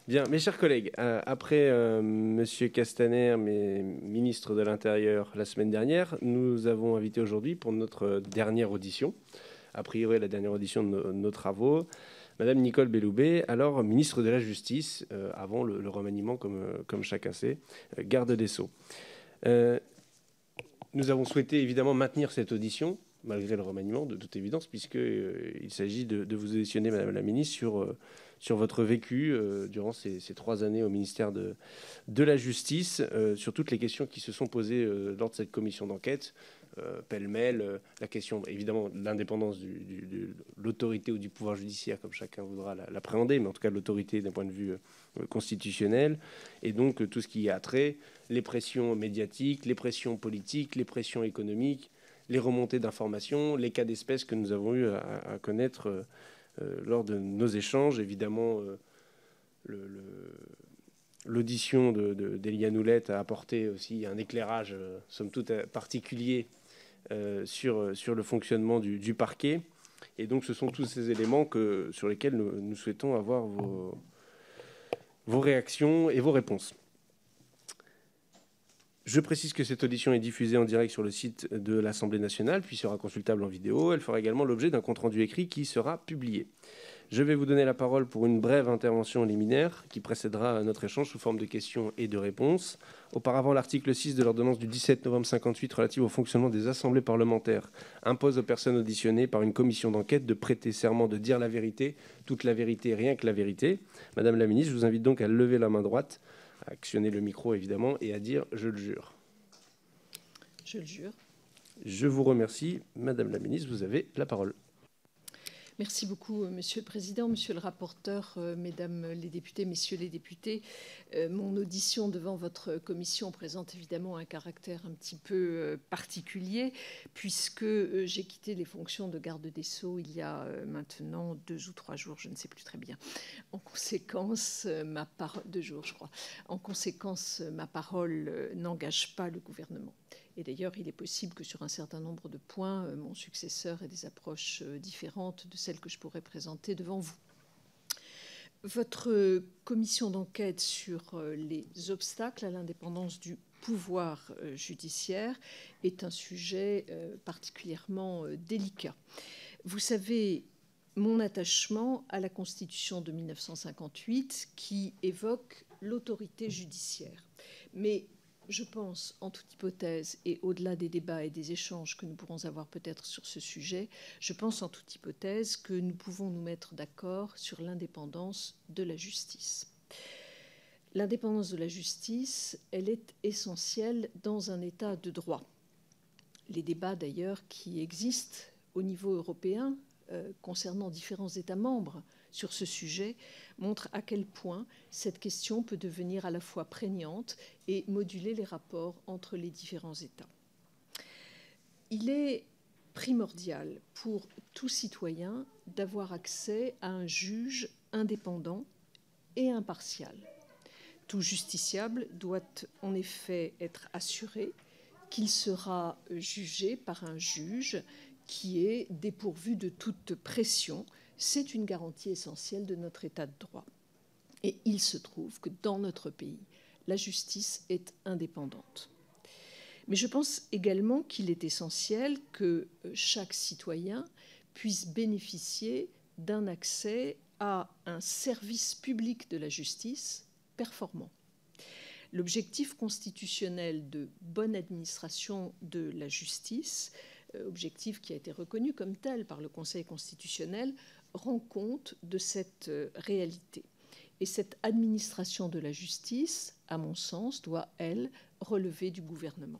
Bien, mes chers collègues, après Monsieur Castaner, ministre de l'Intérieur, la semaine dernière, nous avons invité aujourd'hui pour notre dernière audition, a priori la dernière audition de nos travaux, Madame Nicole Belloubet, alors ministre de la Justice, avant le remaniement, comme chacun sait, garde des Sceaux. Nous avons souhaité évidemment maintenir cette audition, malgré le remaniement, de toute évidence, puisqu'il s'agit de vous auditionner, Madame la Ministre, sur votre vécu durant ces 3 années au ministère de la Justice, sur toutes les questions qui se sont posées lors de cette commission d'enquête, pêle-mêle, la question évidemment de l'indépendance de l'autorité ou du pouvoir judiciaire, comme chacun voudra l'appréhender, mais en tout cas de l'autorité d'un point de vue constitutionnel, et donc tout ce qui a trait, les pressions médiatiques, les pressions politiques, les pressions économiques, les remontées d'informations, les cas d'espèce que nous avons eu à connaître lors de nos échanges. Évidemment, l'audition d'Eliane Houlette a apporté aussi un éclairage, somme toute, particulier sur le fonctionnement du parquet. Et donc, ce sont tous ces éléments sur lesquels nous souhaitons avoir vos réactions et vos réponses. Je précise que cette audition est diffusée en direct sur le site de l'Assemblée nationale, puis sera consultable en vidéo. Elle fera également l'objet d'un compte-rendu écrit qui sera publié. Je vais vous donner la parole pour une brève intervention liminaire qui précédera notre échange sous forme de questions et de réponses. Auparavant, l'article 6 de l'ordonnance du 17 novembre 1958 relative au fonctionnement des assemblées parlementaires impose aux personnes auditionnées par une commission d'enquête de prêter serment de dire la vérité, toute la vérité, rien que la vérité. Madame la ministre, je vous invite donc à lever la main droite, à actionner le micro évidemment et à dire « je le jure ». Je le jure. Je vous remercie. Madame la ministre, vous avez la parole. Merci beaucoup, Monsieur le Président, Monsieur le rapporteur, Mesdames les députés, Messieurs les députés. Mon audition devant votre commission présente évidemment un caractère un petit peu particulier, puisque j'ai quitté les fonctions de garde des Sceaux il y a maintenant 2 ou 3 jours, je ne sais plus très bien. En conséquence, 2 jours, je crois. En conséquence, ma parole n'engage pas le gouvernement. Et d'ailleurs, il est possible que sur un certain nombre de points, mon successeur ait des approches différentes de celles que je pourrais présenter devant vous. Votre commission d'enquête sur les obstacles à l'indépendance du pouvoir judiciaire est un sujet particulièrement délicat. Vous savez mon attachement à la Constitution de 1958 qui évoque l'autorité judiciaire. Mais je pense, en toute hypothèse, et au-delà des débats et des échanges que nous pourrons avoir peut-être sur ce sujet, je pense en toute hypothèse que nous pouvons nous mettre d'accord sur l'indépendance de la justice. L'indépendance de la justice, elle est essentielle dans un État de droit. Les débats, d'ailleurs, qui existent au niveau européen concernant différents États membres sur ce sujet montre à quel point cette question peut devenir à la fois prégnante et moduler les rapports entre les différents États. Il est primordial pour tout citoyen d'avoir accès à un juge indépendant et impartial. Tout justiciable doit en effet être assuré qu'il sera jugé par un juge qui est dépourvu de toute pression. C'est une garantie essentielle de notre État de droit. Et il se trouve que dans notre pays, la justice est indépendante. Mais je pense également qu'il est essentiel que chaque citoyen puisse bénéficier d'un accès à un service public de la justice performant. L'objectif constitutionnel de bonne administration de la justice, objectif qui a été reconnu comme tel par le Conseil constitutionnel, rend compte de cette réalité. Et cette administration de la justice, à mon sens, doit, elle, relever du gouvernement.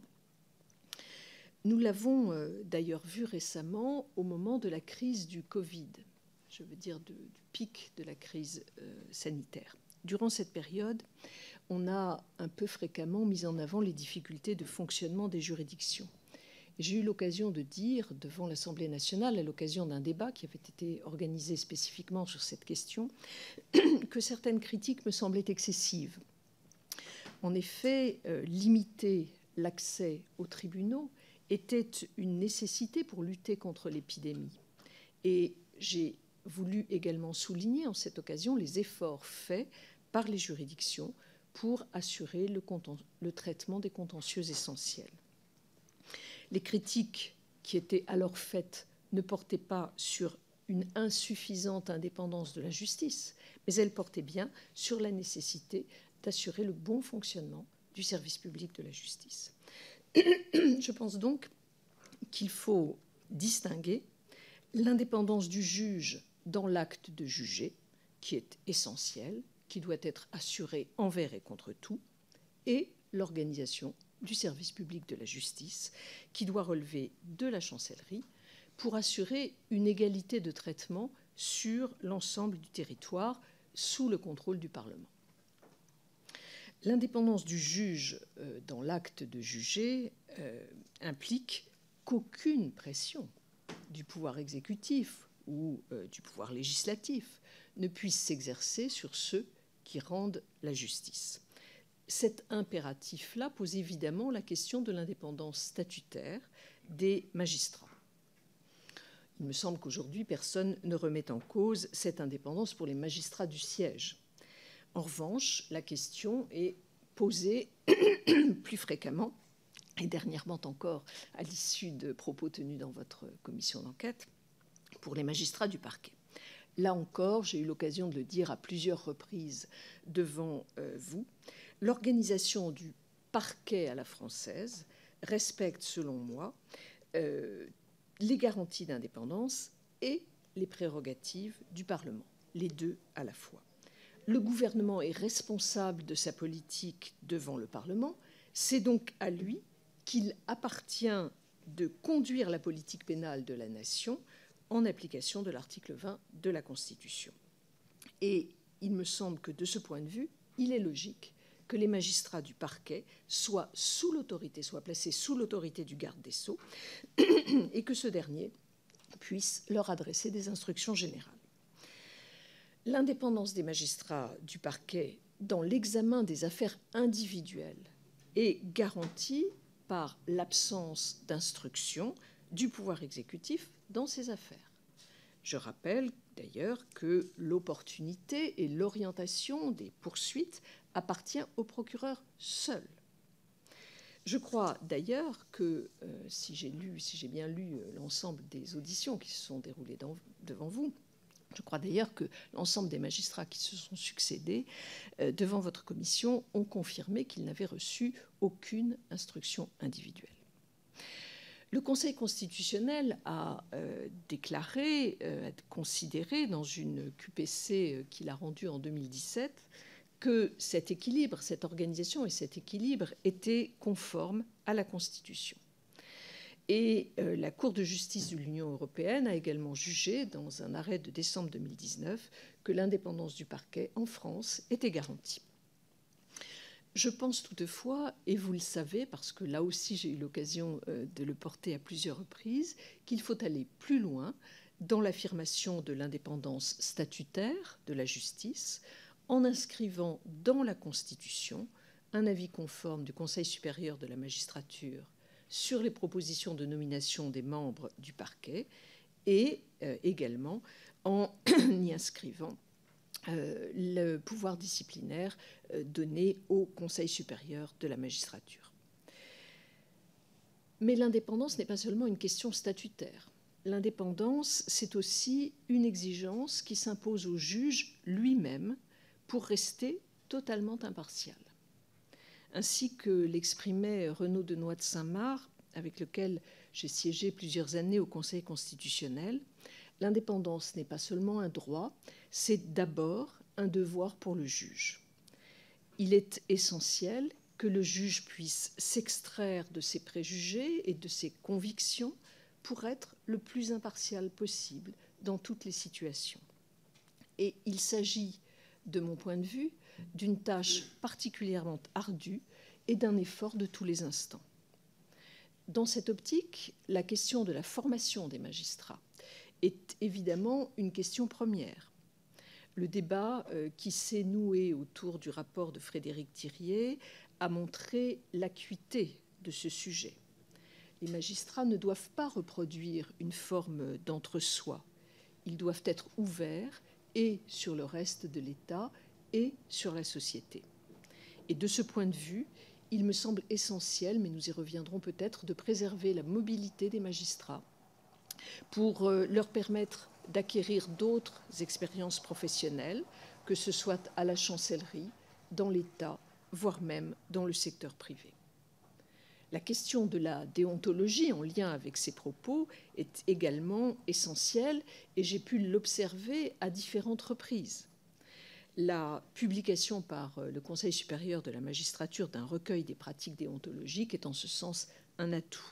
Nous l'avons d'ailleurs vu récemment au moment de la crise du Covid, je veux dire du pic de la crise sanitaire. Durant cette période, on a un peu fréquemment mis en avant les difficultés de fonctionnement des juridictions. J'ai eu l'occasion de dire devant l'Assemblée nationale, à l'occasion d'un débat qui avait été organisé spécifiquement sur cette question, que certaines critiques me semblaient excessives. En effet, limiter l'accès aux tribunaux était une nécessité pour lutter contre l'épidémie. Et j'ai voulu également souligner en cette occasion les efforts faits par les juridictions pour assurer le traitement des contentieux essentiels. Les critiques qui étaient alors faites ne portaient pas sur une insuffisante indépendance de la justice, mais elles portaient bien sur la nécessité d'assurer le bon fonctionnement du service public de la justice. Je pense donc qu'il faut distinguer l'indépendance du juge dans l'acte de juger, qui est essentiel, qui doit être assuré envers et contre tout, et l'organisation du service public de la justice, qui doit relever de la chancellerie pour assurer une égalité de traitement sur l'ensemble du territoire sous le contrôle du Parlement. L'indépendance du juge dans l'acte de juger implique qu'aucune pression du pouvoir exécutif ou du pouvoir législatif ne puisse s'exercer sur ceux qui rendent la justice. Cet impératif-là pose évidemment la question de l'indépendance statutaire des magistrats. Il me semble qu'aujourd'hui, personne ne remet en cause cette indépendance pour les magistrats du siège. En revanche, la question est posée plus fréquemment, et dernièrement encore à l'issue de propos tenus dans votre commission d'enquête, pour les magistrats du parquet. Là encore, j'ai eu l'occasion de le dire à plusieurs reprises devant vous, l'organisation du parquet à la française respecte, selon moi, les garanties d'indépendance et les prérogatives du Parlement, les deux à la fois. Le gouvernement est responsable de sa politique devant le Parlement, c'est donc à lui qu'il appartient de conduire la politique pénale de la nation en application de l'article 20 de la Constitution. Et il me semble que de ce point de vue, il est logique que les magistrats du parquet soient placés sous l'autorité du garde des Sceaux et que ce dernier puisse leur adresser des instructions générales. L'indépendance des magistrats du parquet dans l'examen des affaires individuelles est garantie par l'absence d'instruction du pouvoir exécutif dans ces affaires. Je rappelle d'ailleurs que l'opportunité et l'orientation des poursuites appartient au procureur seul. Je crois d'ailleurs que, si j'ai bien lu l'ensemble des auditions qui se sont déroulées devant vous, je crois d'ailleurs que l'ensemble des magistrats qui se sont succédés devant votre commission ont confirmé qu'ils n'avaient reçu aucune instruction individuelle. Le Conseil constitutionnel a déclaré, a considéré dans une QPC qu'il a rendue en 2017, que cet équilibre, cette organisation et cet équilibre étaient conformes à la Constitution. Et la Cour de justice de l'Union européenne a également jugé, dans un arrêt de décembre 2019, que l'indépendance du parquet en France était garantie. Je pense toutefois, et vous le savez, parce que là aussi j'ai eu l'occasion de le porter à plusieurs reprises, qu'il faut aller plus loin dans l'affirmation de l'indépendance statutaire de la justice, en inscrivant dans la Constitution un avis conforme du Conseil supérieur de la magistrature sur les propositions de nomination des membres du parquet et également en y inscrivant le pouvoir disciplinaire donné au Conseil supérieur de la magistrature. Mais l'indépendance n'est pas seulement une question statutaire. L'indépendance, c'est aussi une exigence qui s'impose au juge lui-même pour rester totalement impartial. Ainsi que l'exprimait Renaud Denoy de Saint-Marc, avec lequel j'ai siégé plusieurs années au Conseil constitutionnel, l'indépendance n'est pas seulement un droit, c'est d'abord un devoir pour le juge. Il est essentiel que le juge puisse s'extraire de ses préjugés et de ses convictions pour être le plus impartial possible dans toutes les situations. Et il s'agit, de mon point de vue, d'une tâche particulièrement ardue et d'un effort de tous les instants. Dans cette optique, la question de la formation des magistrats est évidemment une question première. Le débat qui s'est noué autour du rapport de Frédéric Thiriet a montré l'acuité de ce sujet. Les magistrats ne doivent pas reproduire une forme d'entre-soi. Ils doivent être ouverts et sur le reste de l'État et sur la société. Et de ce point de vue, il me semble essentiel, mais nous y reviendrons peut-être, de préserver la mobilité des magistrats pour leur permettre d'acquérir d'autres expériences professionnelles, que ce soit à la chancellerie, dans l'État, voire même dans le secteur privé. La question de la déontologie en lien avec ces propos est également essentielle et j'ai pu l'observer à différentes reprises. La publication par le Conseil supérieur de la magistrature d'un recueil des pratiques déontologiques est en ce sens un atout.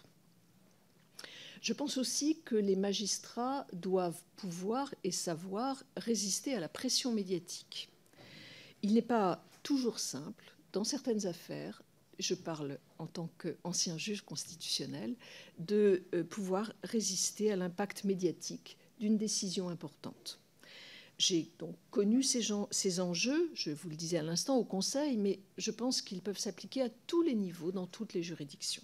Je pense aussi que les magistrats doivent pouvoir et savoir résister à la pression médiatique. Il n'est pas toujours simple, dans certaines affaires, je parle en tant qu'ancien juge constitutionnel, de pouvoir résister à l'impact médiatique d'une décision importante. J'ai donc connu ces enjeux, je vous le disais à l'instant, au Conseil, mais je pense qu'ils peuvent s'appliquer à tous les niveaux, dans toutes les juridictions.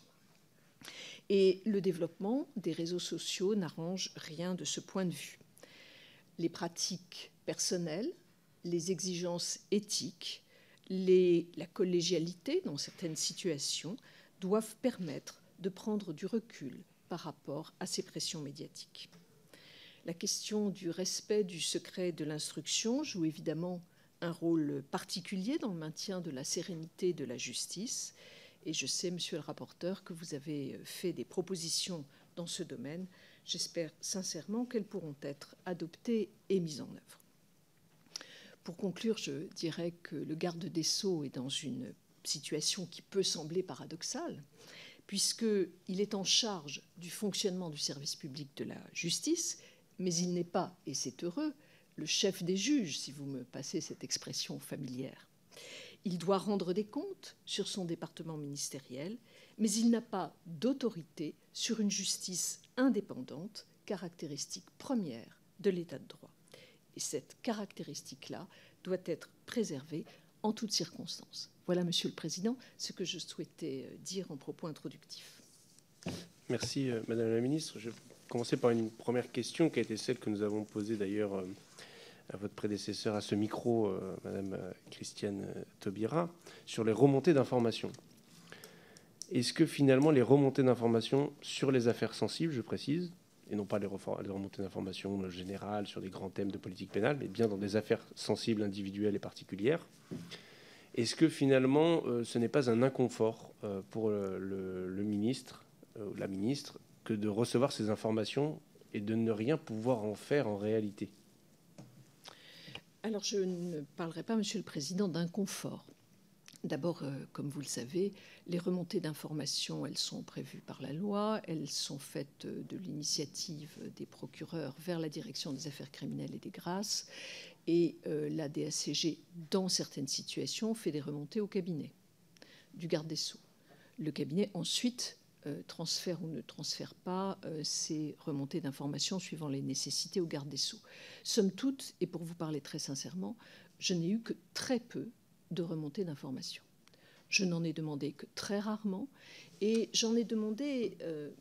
Et le développement des réseaux sociaux n'arrange rien de ce point de vue. Les pratiques personnelles, les exigences éthiques, la collégialité dans certaines situations doivent permettre de prendre du recul par rapport à ces pressions médiatiques. La question du respect du secret de l'instruction joue évidemment un rôle particulier dans le maintien de la sérénité de la justice. Et je sais, monsieur le rapporteur, que vous avez fait des propositions dans ce domaine. J'espère sincèrement qu'elles pourront être adoptées et mises en œuvre. Pour conclure, je dirais que le garde des Sceaux est dans une situation qui peut sembler paradoxale, puisqu'il est en charge du fonctionnement du service public de la justice, mais il n'est pas, et c'est heureux, le chef des juges, si vous me passez cette expression familière. Il doit rendre des comptes sur son département ministériel, mais il n'a pas d'autorité sur une justice indépendante, caractéristique première de l'État de droit. Et cette caractéristique-là doit être préservée en toutes circonstances. Voilà, Monsieur le Président, ce que je souhaitais dire en propos introductifs. Merci, Madame la Ministre. Je vais commencer par une première question qui a été celle que nous avons posée d'ailleurs à votre prédécesseur à ce micro, Madame Christiane Taubira, sur les remontées d'informations. Est-ce que finalement les remontées d'informations sur les affaires sensibles, je précise, et non pas les remontées d'informations générales sur des grands thèmes de politique pénale, mais bien dans des affaires sensibles, individuelles et particulières, est-ce que finalement ce n'est pas un inconfort pour le ministre ou la ministre que de recevoir ces informations et de ne rien pouvoir en faire en réalité ? Alors, je ne parlerai pas, Monsieur le Président, d'inconfort. D'abord, comme vous le savez, les remontées d'informations, elles sont prévues par la loi, elles sont faites de l'initiative des procureurs vers la direction des affaires criminelles et des grâces, et la DACG, dans certaines situations, fait des remontées au cabinet du garde des Sceaux. Le cabinet, ensuite, transfère ou ne transfère pas ces remontées d'informations suivant les nécessités au garde des Sceaux. Somme toute, et pour vous parler très sincèrement, je n'ai eu que très peu de remontées d'informations. Je n'en ai demandé que très rarement, et j'en ai demandé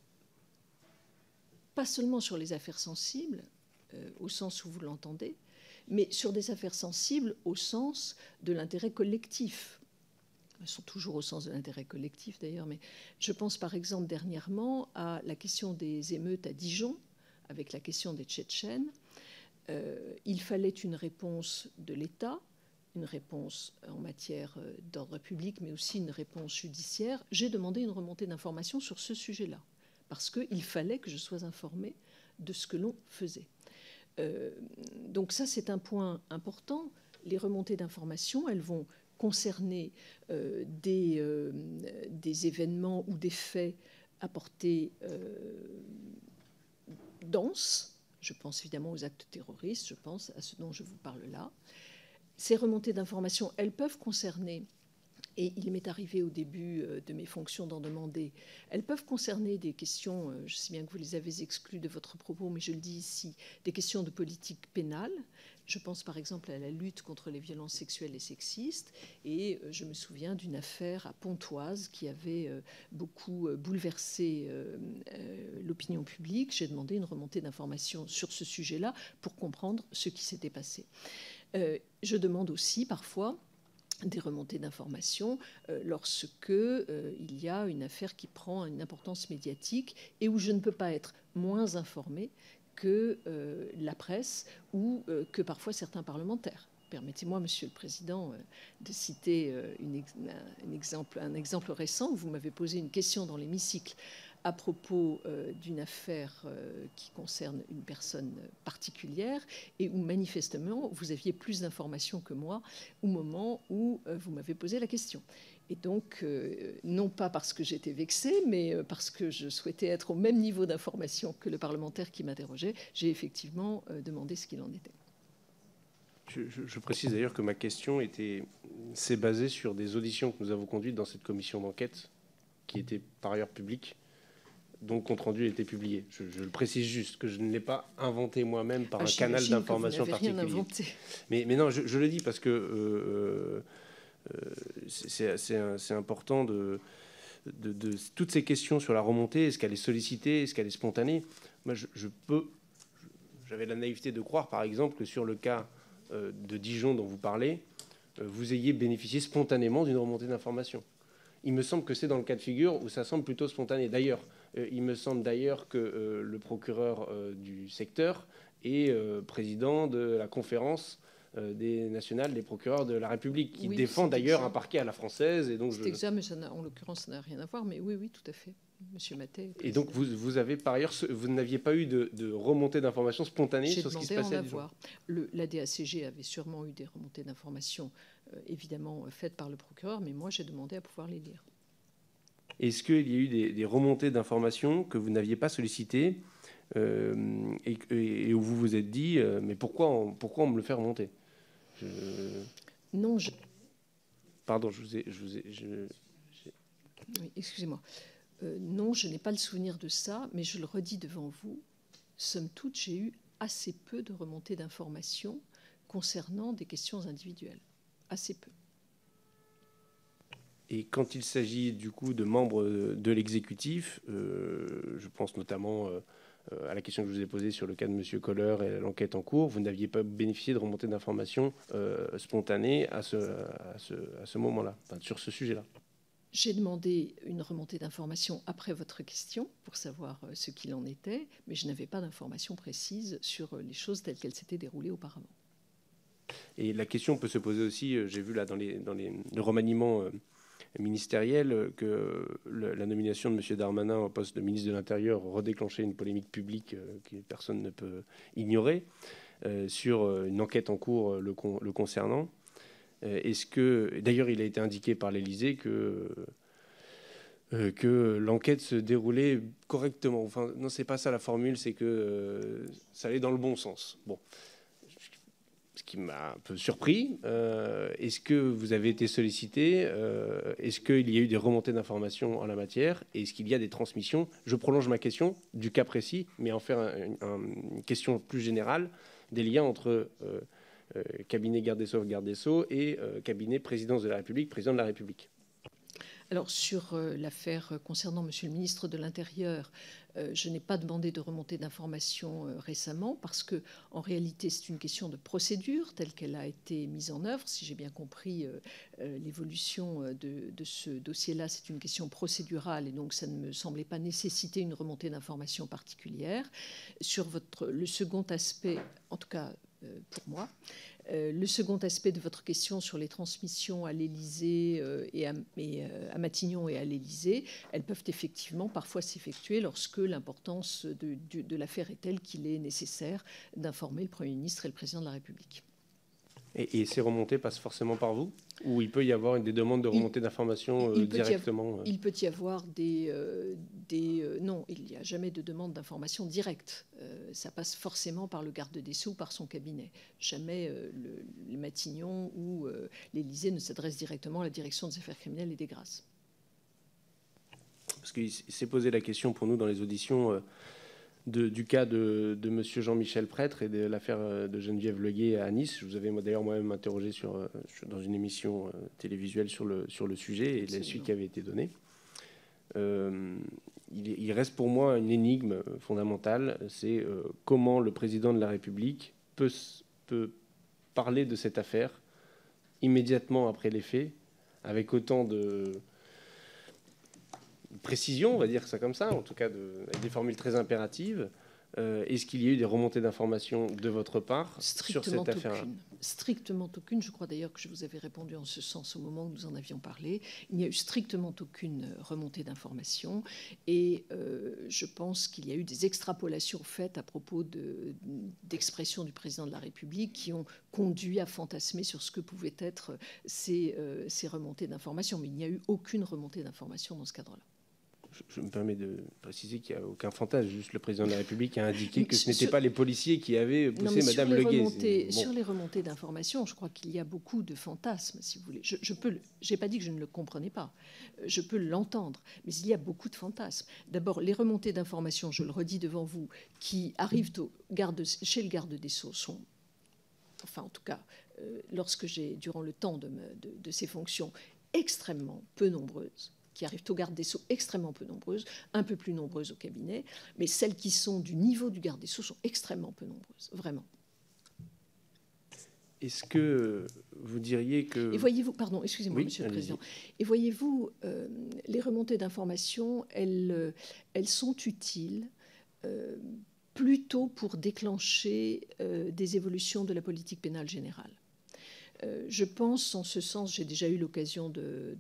pas seulement sur les affaires sensibles, au sens où vous l'entendez, mais sur des affaires sensibles au sens de l'intérêt collectif. Elles sont toujours au sens de l'intérêt collectif d'ailleurs, mais je pense par exemple dernièrement à la question des émeutes à Dijon, avec la question des Tchétchènes. Il fallait une réponse de l'État, une réponse en matière d'ordre public, mais aussi une réponse judiciaire. J'ai demandé une remontée d'informations sur ce sujet-là, parce qu'il fallait que je sois informée de ce que l'on faisait. Donc ça, c'est un point important. Les remontées d'informations, elles vont concerner des événements ou des faits à portée dense. Je pense évidemment aux actes terroristes, je pense à ce dont je vous parle là. Ces remontées d'informations, elles peuvent concerner, et il m'est arrivé au début de mes fonctions d'en demander, elles peuvent concerner des questions, je sais bien que vous les avez exclues de votre propos, mais je le dis ici, des questions de politique pénale. Je pense par exemple à la lutte contre les violences sexuelles et sexistes, et je me souviens d'une affaire à Pontoise qui avait beaucoup bouleversé l'opinion publique. J'ai demandé une remontée d'informations sur ce sujet-là pour comprendre ce qui s'était passé. Je demande aussi parfois des remontées d'informations lorsque il y a une affaire qui prend une importance médiatique et où je ne peux pas être moins informée que la presse ou que parfois certains parlementaires. Permettez-moi, Monsieur le Président, de citer un exemple récent. Vous m'avez posé une question dans l'hémicycle à propos d'une affaire qui concerne une personne particulière et où manifestement vous aviez plus d'informations que moi au moment où vous m'avez posé la question. Et donc, non pas parce que j'étais vexée, mais parce que je souhaitais être au même niveau d'information que le parlementaire qui m'interrogeait, j'ai effectivement demandé ce qu'il en était. Je précise d'ailleurs que ma question s'est basée sur des auditions que nous avons conduites dans cette commission d'enquête, qui était par ailleurs publique, dont le compte-rendu a été publié. Je le précise juste, que je ne l'ai pas inventé moi-même par un canal d'information particulier. Rien inventé. Mais non, je le dis parce que c'est important de toutes ces questions sur la remontée, est-ce qu'elle est sollicitée, est-ce qu'elle est spontanée. Moi, j'avais la naïveté de croire, par exemple, que sur le cas de Dijon dont vous parlez, vous ayez bénéficié spontanément d'une remontée d'informations. Il me semble que c'est dans le cas de figure où ça semble plutôt spontané. D'ailleurs, il me semble d'ailleurs que le procureur du secteur est président de la conférence des nationales des procureurs de la République, qui défend d'ailleurs un parquet à la française. Et donc c'est exact, mais en l'occurrence, ça n'a rien à voir. Mais oui, tout à fait. Monsieur Mathey. Et donc, vous avez par ailleurs, vous n'aviez pas eu de remontée d'informations spontanée sur ce qui se passait à Dijon. La DACG avait sûrement eu des remontées d'informations, évidemment, faites par le procureur, mais moi, j'ai demandé à pouvoir les lire. Est-ce qu'il y a eu des remontées d'informations que vous n'aviez pas sollicitées et où vous vous êtes dit, mais pourquoi on me le fait remonter Non, Pardon, Oui, excusez-moi. Non, je n'ai pas le souvenir de ça, mais je le redis devant vous. Somme toute, j'ai eu assez peu de remontées d'informations concernant des questions individuelles. Assez peu. Et quand il s'agit du coup de membres de l'exécutif, je pense notamment à la question que je vous ai posée sur le cas de M. Kohler et l'enquête en cours, vous n'aviez pas bénéficié de remontées d'informations spontanées à ce moment-là, enfin, sur ce sujet-là. J'ai demandé une remontée d'informations après votre question pour savoir ce qu'il en était, mais je n'avais pas d'informations précises sur les choses telles qu'elles s'étaient déroulées auparavant. Et la question peut se poser aussi, j'ai vu là dans le remaniement ministériel que la nomination de M. Darmanin au poste de ministre de l'Intérieur redéclenchait une polémique publique que personne ne peut ignorer sur une enquête en cours le concernant. Est-ce que, d'ailleurs, il a été indiqué par l'Élysée que l'enquête se déroulait correctement. Enfin, non, c'est pas ça la formule, c'est que ça allait dans le bon sens. Bon, ce qui m'a un peu surpris. Est-ce que vous avez été sollicité Est-ce qu'il y a eu des remontées d'informations en la matière? Est-ce qu'il y a des transmissions? Je prolonge ma question du cas précis, mais en faire une question plus générale des liens entre cabinet garde des Sceaux et cabinet présidence de la République, président de la République. Alors, sur l'affaire concernant Monsieur le ministre de l'Intérieur, je n'ai pas demandé de remontée d'informations récemment parce que, en réalité, c'est une question de procédure telle qu'elle a été mise en œuvre. Si j'ai bien compris l'évolution de ce dossier-là, c'est une question procédurale et donc ça ne me semblait pas nécessiter une remontée d'informations particulière. Sur le second aspect, en tout cas pour moi, le second aspect de votre question sur les transmissions à l'Élysée et à Matignon et à l'Élysée, elles peuvent effectivement parfois s'effectuer lorsque l'importance de l'affaire est telle qu'il est nécessaire d'informer le Premier ministre et le Président de la République. Et ces remontées passent forcément par vous? Ou il peut y avoir des demandes de remontée d'informations directement? Il peut y avoir non, il n'y a jamais de demande d'information directe. Ça passe forcément par le garde des Sceaux ou par son cabinet. Jamais le Matignon ou l'Élysée ne s'adresse directement à la direction des affaires criminelles et des grâces. Parce qu'il s'est posé la question pour nous dans les auditions du cas de M. Jean-Michel Prêtre et de l'affaire de Geneviève Leguet à Nice. Je vous avais d'ailleurs moi-même interrogé dans une émission télévisuelle sur le sujet et la suite qui avait été donnée. Il reste pour moi une énigme fondamentale, c'est comment le président de la République peut parler de cette affaire immédiatement après les faits, avec autant de précision, on va dire ça comme ça, en tout cas avec des formules très impératives? Est-ce qu'il y a eu des remontées d'informations de votre part sur cette affaire-là? Strictement aucune. Je crois d'ailleurs que je vous avais répondu en ce sens au moment où nous en avions parlé. Il n'y a eu strictement aucune remontée d'informations. Et je pense qu'il y a eu des extrapolations faites à propos d'expressions du président de la République qui ont conduit à fantasmer sur ce que pouvaient être ces remontées d'informations. Mais il n'y a eu aucune remontée d'informations dans ce cadre-là. Je me permets de préciser qu'il n'y a aucun fantasme. Juste le président de la République a indiqué que ce n'étaient pas les policiers qui avaient poussé Madame Leguet. Sur les remontées d'informations, je crois qu'il y a beaucoup de fantasmes, si vous voulez. Je n'ai pas dit que je ne le comprenais pas. Je peux l'entendre. Mais il y a beaucoup de fantasmes. D'abord, les remontées d'informations, je le redis devant vous, qui arrivent chez le garde des Sceaux sont, enfin en tout cas, lorsque durant le temps de ces fonctions, extrêmement peu nombreuses, qui arrivent au garde des Sceaux, extrêmement peu nombreuses, un peu plus nombreuses au cabinet, mais celles qui sont du niveau du garde des Sceaux sont extrêmement peu nombreuses, vraiment. Est-ce que vous diriez que... Et voyez-vous, pardon, excusez-moi, oui, Monsieur le Président, et voyez-vous, les remontées d'informations, elles sont utiles plutôt pour déclencher des évolutions de la politique pénale générale. Je pense, en ce sens, j'ai déjà eu l'occasion de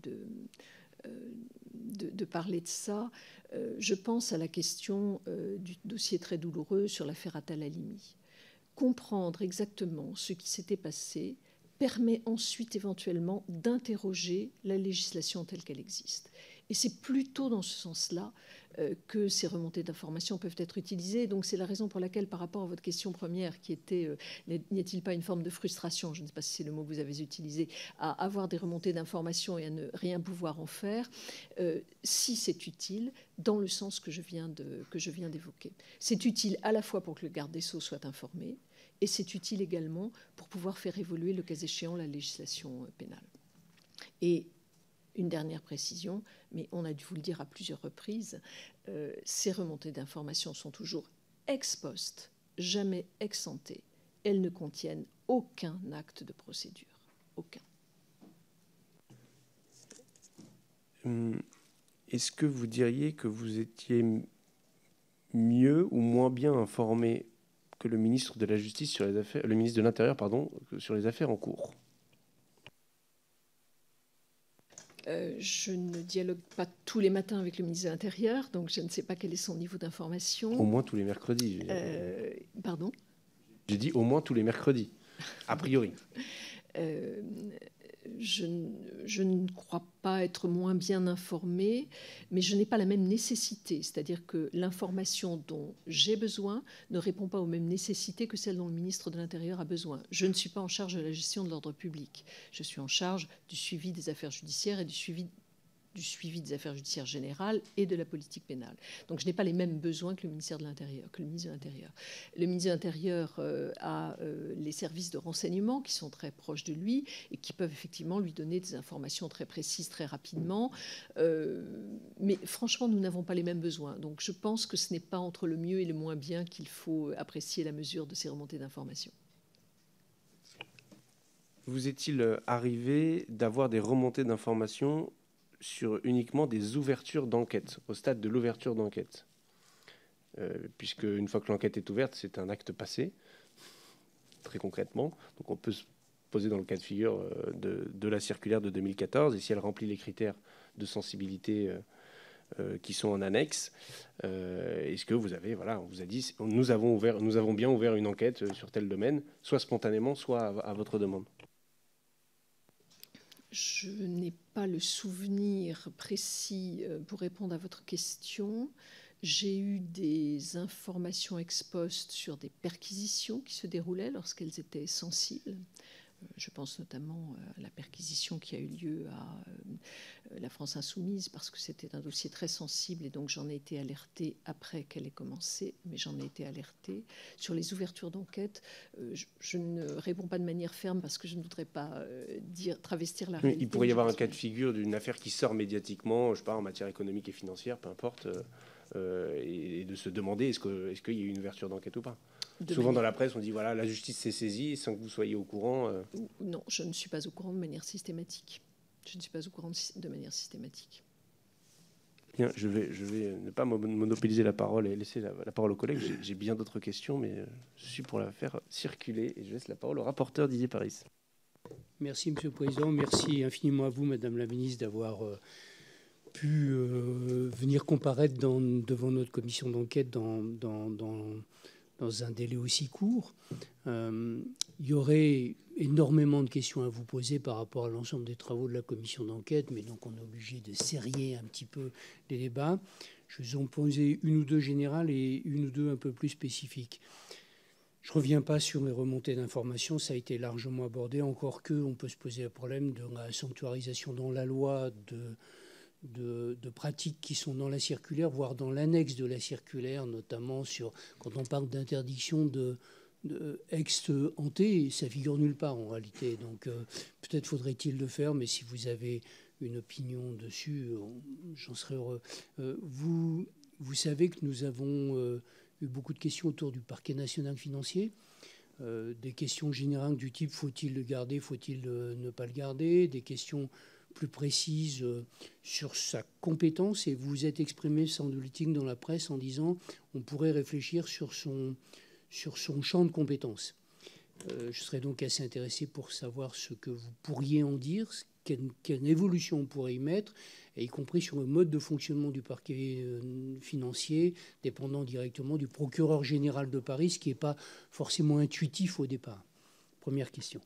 parler de ça. Je pense à la question du dossier très douloureux sur l'affaire Attal Halimi. Comprendre exactement ce qui s'était passé permet ensuite éventuellement d'interroger la législation telle qu'elle existe. Et c'est plutôt dans ce sens-là que ces remontées d'informations peuvent être utilisées. Donc c'est la raison pour laquelle, par rapport à votre question première, qui était n'y a-t-il pas une forme de frustration, je ne sais pas si c'est le mot que vous avez utilisé, à avoir des remontées d'informations et à ne rien pouvoir en faire, si c'est utile, dans le sens que je viens d'évoquer. C'est utile à la fois pour que le garde des Sceaux soit informé, et c'est utile également pour pouvoir faire évoluer, le cas échéant, la législation pénale. Et une dernière précision, mais on a dû vous le dire à plusieurs reprises, ces remontées d'informations sont toujours ex post, jamais ex ante. Elles ne contiennent aucun acte de procédure. Aucun. Est-ce que vous diriez que vous étiez mieux ou moins bien informé que le ministre de la Justice sur les affaires, le ministre de l'Intérieur, pardon, sur les affaires en cours? Je ne dialogue pas tous les matins avec le ministre de l'Intérieur, donc je ne sais pas quel est son niveau d'information. Au moins tous les mercredis. Pardon ? J'ai dit au moins tous les mercredis, a priori. Je ne crois pas être moins bien informée, mais je n'ai pas la même nécessité. C'est-à-dire que l'information dont j'ai besoin ne répond pas aux mêmes nécessités que celle dont le ministre de l'Intérieur a besoin. Je ne suis pas en charge de la gestion de l'ordre public. Je suis en charge du suivi des affaires judiciaires et du suivi des affaires judiciaires générales et de la politique pénale. Donc je n'ai pas les mêmes besoins que le ministère de l'Intérieur, que le ministre de l'Intérieur. Le ministre de l'Intérieur a les services de renseignement qui sont très proches de lui et qui peuvent effectivement lui donner des informations très précises, très rapidement. Mais franchement, nous n'avons pas les mêmes besoins. Donc je pense que ce n'est pas entre le mieux et le moins bien qu'il faut apprécier la mesure de ces remontées d'informations. Vous est-il arrivé d'avoir des remontées d'informations sur uniquement des ouvertures d'enquête, au stade de l'ouverture d'enquête, puisque une fois que l'enquête est ouverte, c'est un acte passé, très concrètement. Donc on peut se poser dans le cas de figure de la circulaire de 2014, et si elle remplit les critères de sensibilité qui sont en annexe, est-ce que vous avez, voilà, on vous a dit, nous avons bien ouvert une enquête sur tel domaine, soit spontanément, soit à votre demande? Je n'ai pas le souvenir précis pour répondre à votre question. J'ai eu des informations ex post sur des perquisitions qui se déroulaient lorsqu'elles étaient sensibles. Je pense notamment à la perquisition qui a eu lieu à la France Insoumise, parce que c'était un dossier très sensible et donc j'en ai été alertée après qu'elle ait commencé, mais j'en ai été alertée. Sur les ouvertures d'enquête, je ne réponds pas de manière ferme parce que je ne voudrais pas travestir la réalité. Il pourrait y avoir un cas de figure d'une affaire qui sort médiatiquement, je sais pas, en matière économique et financière, peu importe, et de se demander est-ce qu'il y a eu une ouverture d'enquête ou pas. Souvent dans la presse, on dit voilà, la justice s'est saisie sans que vous soyez au courant. Non, je ne suis pas au courant de manière systématique. Je ne suis pas au courant de manière systématique. Bien, je vais ne pas monopoliser la parole et laisser la parole aux collègues. J'ai bien d'autres questions, mais je suis pour la faire circuler et je laisse la parole au rapporteur Didier Paris. Merci, Monsieur le Président. Merci infiniment à vous, Madame la Ministre, d'avoir pu venir comparaître devant notre commission d'enquête dans un délai aussi court. Il y aurait énormément de questions à vous poser par rapport à l'ensemble des travaux de la commission d'enquête, mais donc on est obligé de serrer un petit peu les débats. Je vais en poser une ou deux générales et une ou deux un peu plus spécifiques. Je ne reviens pas sur les remontées d'informations, ça a été largement abordé, encore qu'on peut se poser le problème de la sanctuarisation dans la loi de pratiques qui sont dans la circulaire, voire dans l'annexe de la circulaire, notamment quand on parle d'interdiction de ex ante, ça figure nulle part en réalité. Donc peut-être faudrait-il le faire, mais si vous avez une opinion dessus, j'en serais heureux. Vous savez que nous avons eu beaucoup de questions autour du parquet national financier. Des questions générales du type faut-il le garder, faut-il ne pas le garder, des questions plus précises sur sa compétence, et vous vous êtes exprimé semble-t-il dans la presse en disant on pourrait réfléchir sur son champ de compétences. Je serais donc assez intéressé pour savoir ce que vous pourriez en dire, quelle évolution on pourrait y mettre, et y compris sur le mode de fonctionnement du parquet financier, dépendant directement du procureur général de Paris, ce qui n'est pas forcément intuitif au départ. Première question.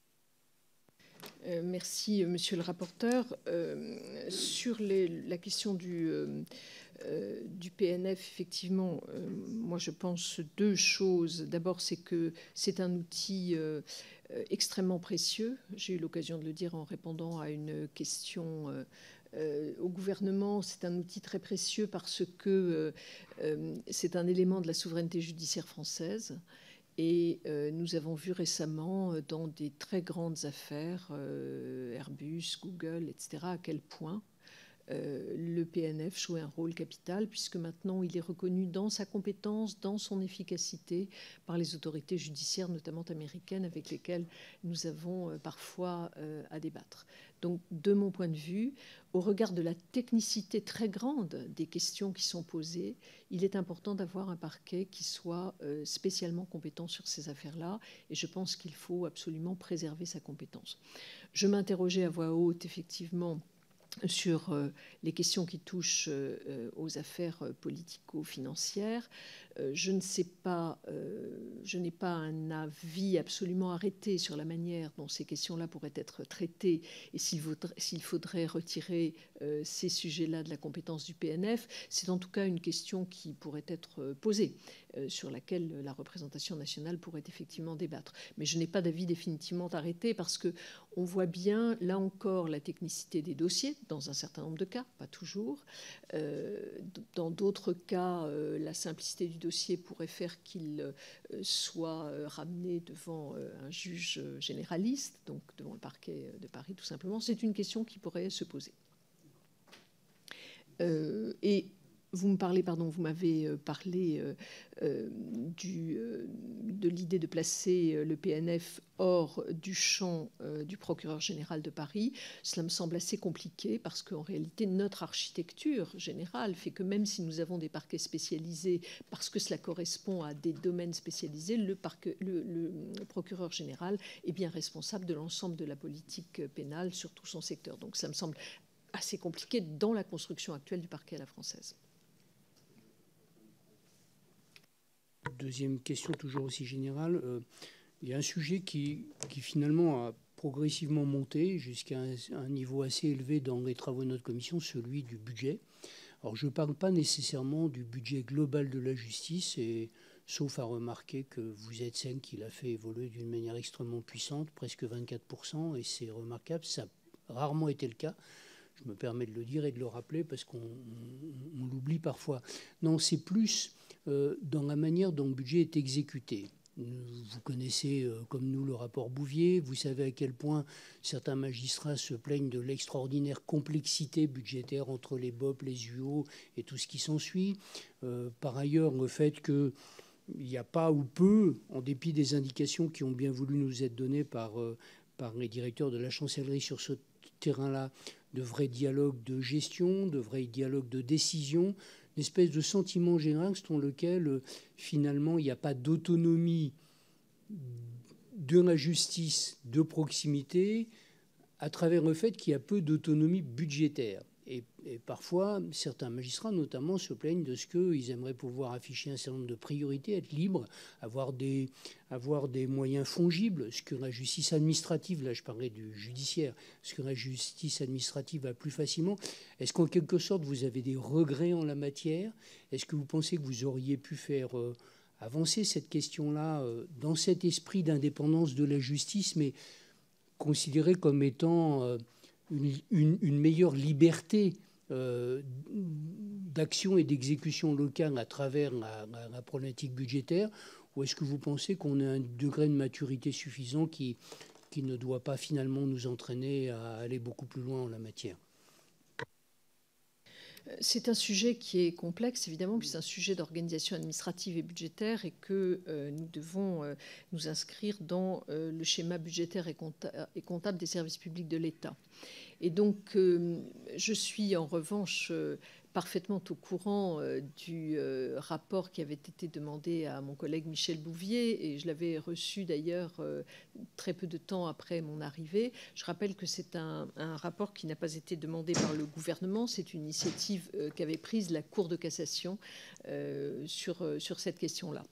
Merci, monsieur le rapporteur. Sur la question du PNF, effectivement, moi je pense deux choses. D'abord, c'est que c'est un outil extrêmement précieux. J'ai eu l'occasion de le dire en répondant à une question au gouvernement. C'est un outil très précieux parce que c'est un élément de la souveraineté judiciaire française. Et nous avons vu récemment dans des très grandes affaires, Airbus, Google, etc., à quel point le PNF jouait un rôle capital, puisque maintenant il est reconnu dans sa compétence, dans son efficacité par les autorités judiciaires, notamment américaines, avec lesquelles nous avons parfois à débattre. Donc, de mon point de vue, au regard de la technicité très grande des questions qui sont posées, il est important d'avoir un parquet qui soit spécialement compétent sur ces affaires-là, et je pense qu'il faut absolument préserver sa compétence. Je m'interrogeais à voix haute, effectivement, sur les questions qui touchent aux affaires politico-financières. Je ne sais pas, je n'ai pas un avis absolument arrêté sur la manière dont ces questions-là pourraient être traitées et s'il faudrait retirer ces sujets-là de la compétence du PNF. C'est en tout cas une question qui pourrait être posée, sur laquelle la représentation nationale pourrait effectivement débattre. Mais je n'ai pas d'avis définitivement arrêté parce qu'on voit bien, là encore, la technicité des dossiers, dans un certain nombre de cas, pas toujours. Dans d'autres cas, la simplicité du dossier pourrait faire qu'il soit ramené devant un juge généraliste, donc devant le parquet de Paris tout simplement. C'est une question qui pourrait se poser. Et vous m'avez parlé de l'idée de placer le PNF hors du champ du procureur général de Paris. Cela me semble assez compliqué parce qu'en réalité, notre architecture générale fait que même si nous avons des parquets spécialisés, parce que cela correspond à des domaines spécialisés, le procureur général est bien responsable de l'ensemble de la politique pénale sur tout son secteur. Donc ça me semble assez compliqué dans la construction actuelle du parquet à la française. Deuxième question, toujours aussi générale. Il y a un sujet qui finalement a progressivement monté jusqu'à un niveau assez élevé dans les travaux de notre commission, celui du budget. Alors je ne parle pas nécessairement du budget global de la justice, sauf à remarquer que vous êtes celle qui l'a fait évoluer d'une manière extrêmement puissante, presque 24%, et c'est remarquable, ça a rarement été le cas. Je me permets de le dire et de le rappeler parce qu'on l'oublie parfois. Non, c'est plus dans la manière dont le budget est exécuté. Vous connaissez, comme nous, le rapport Bouvier. Vous savez à quel point certains magistrats se plaignent de l'extraordinaire complexité budgétaire entre les BOP, les UO et tout ce qui s'ensuit. Par ailleurs, le fait que il n'y a pas ou peu, en dépit des indications qui ont bien voulu nous être données par les directeurs de la chancellerie sur ce terrain-là, de vrais dialogues de gestion, de vrais dialogues de décision, une espèce de sentiment général selon lequel finalement il n'y a pas d'autonomie de la justice de proximité à travers le fait qu'il y a peu d'autonomie budgétaire. Et parfois, certains magistrats, notamment, se plaignent de ce qu'ils aimeraient pouvoir afficher un certain nombre de priorités, être libres, avoir des moyens fongibles, ce que la justice administrative, là je parlais du judiciaire, ce que la justice administrative a plus facilement. Est-ce qu'en quelque sorte, vous avez des regrets en la matière? Est-ce que vous pensez que vous auriez pu faire avancer cette question-là dans cet esprit d'indépendance de la justice, mais considéré comme étant une meilleure liberté d'action et d'exécution locale à travers la problématique budgétaire, ou est-ce que vous pensez qu'on a un degré de maturité suffisant qui ne doit pas finalement nous entraîner à aller beaucoup plus loin en la matière? C'est un sujet qui est complexe, évidemment, puis c'est un sujet d'organisation administrative et budgétaire et que nous devons nous inscrire dans le schéma budgétaire et comptable des services publics de l'État. Et donc, je suis en revanche parfaitement au courant du rapport qui avait été demandé à mon collègue Michel Bouvier, et je l'avais reçu d'ailleurs très peu de temps après mon arrivée. Je rappelle que c'est un rapport qui n'a pas été demandé par le gouvernement, c'est une initiative qu'avait prise la Cour de cassation sur cette question-là.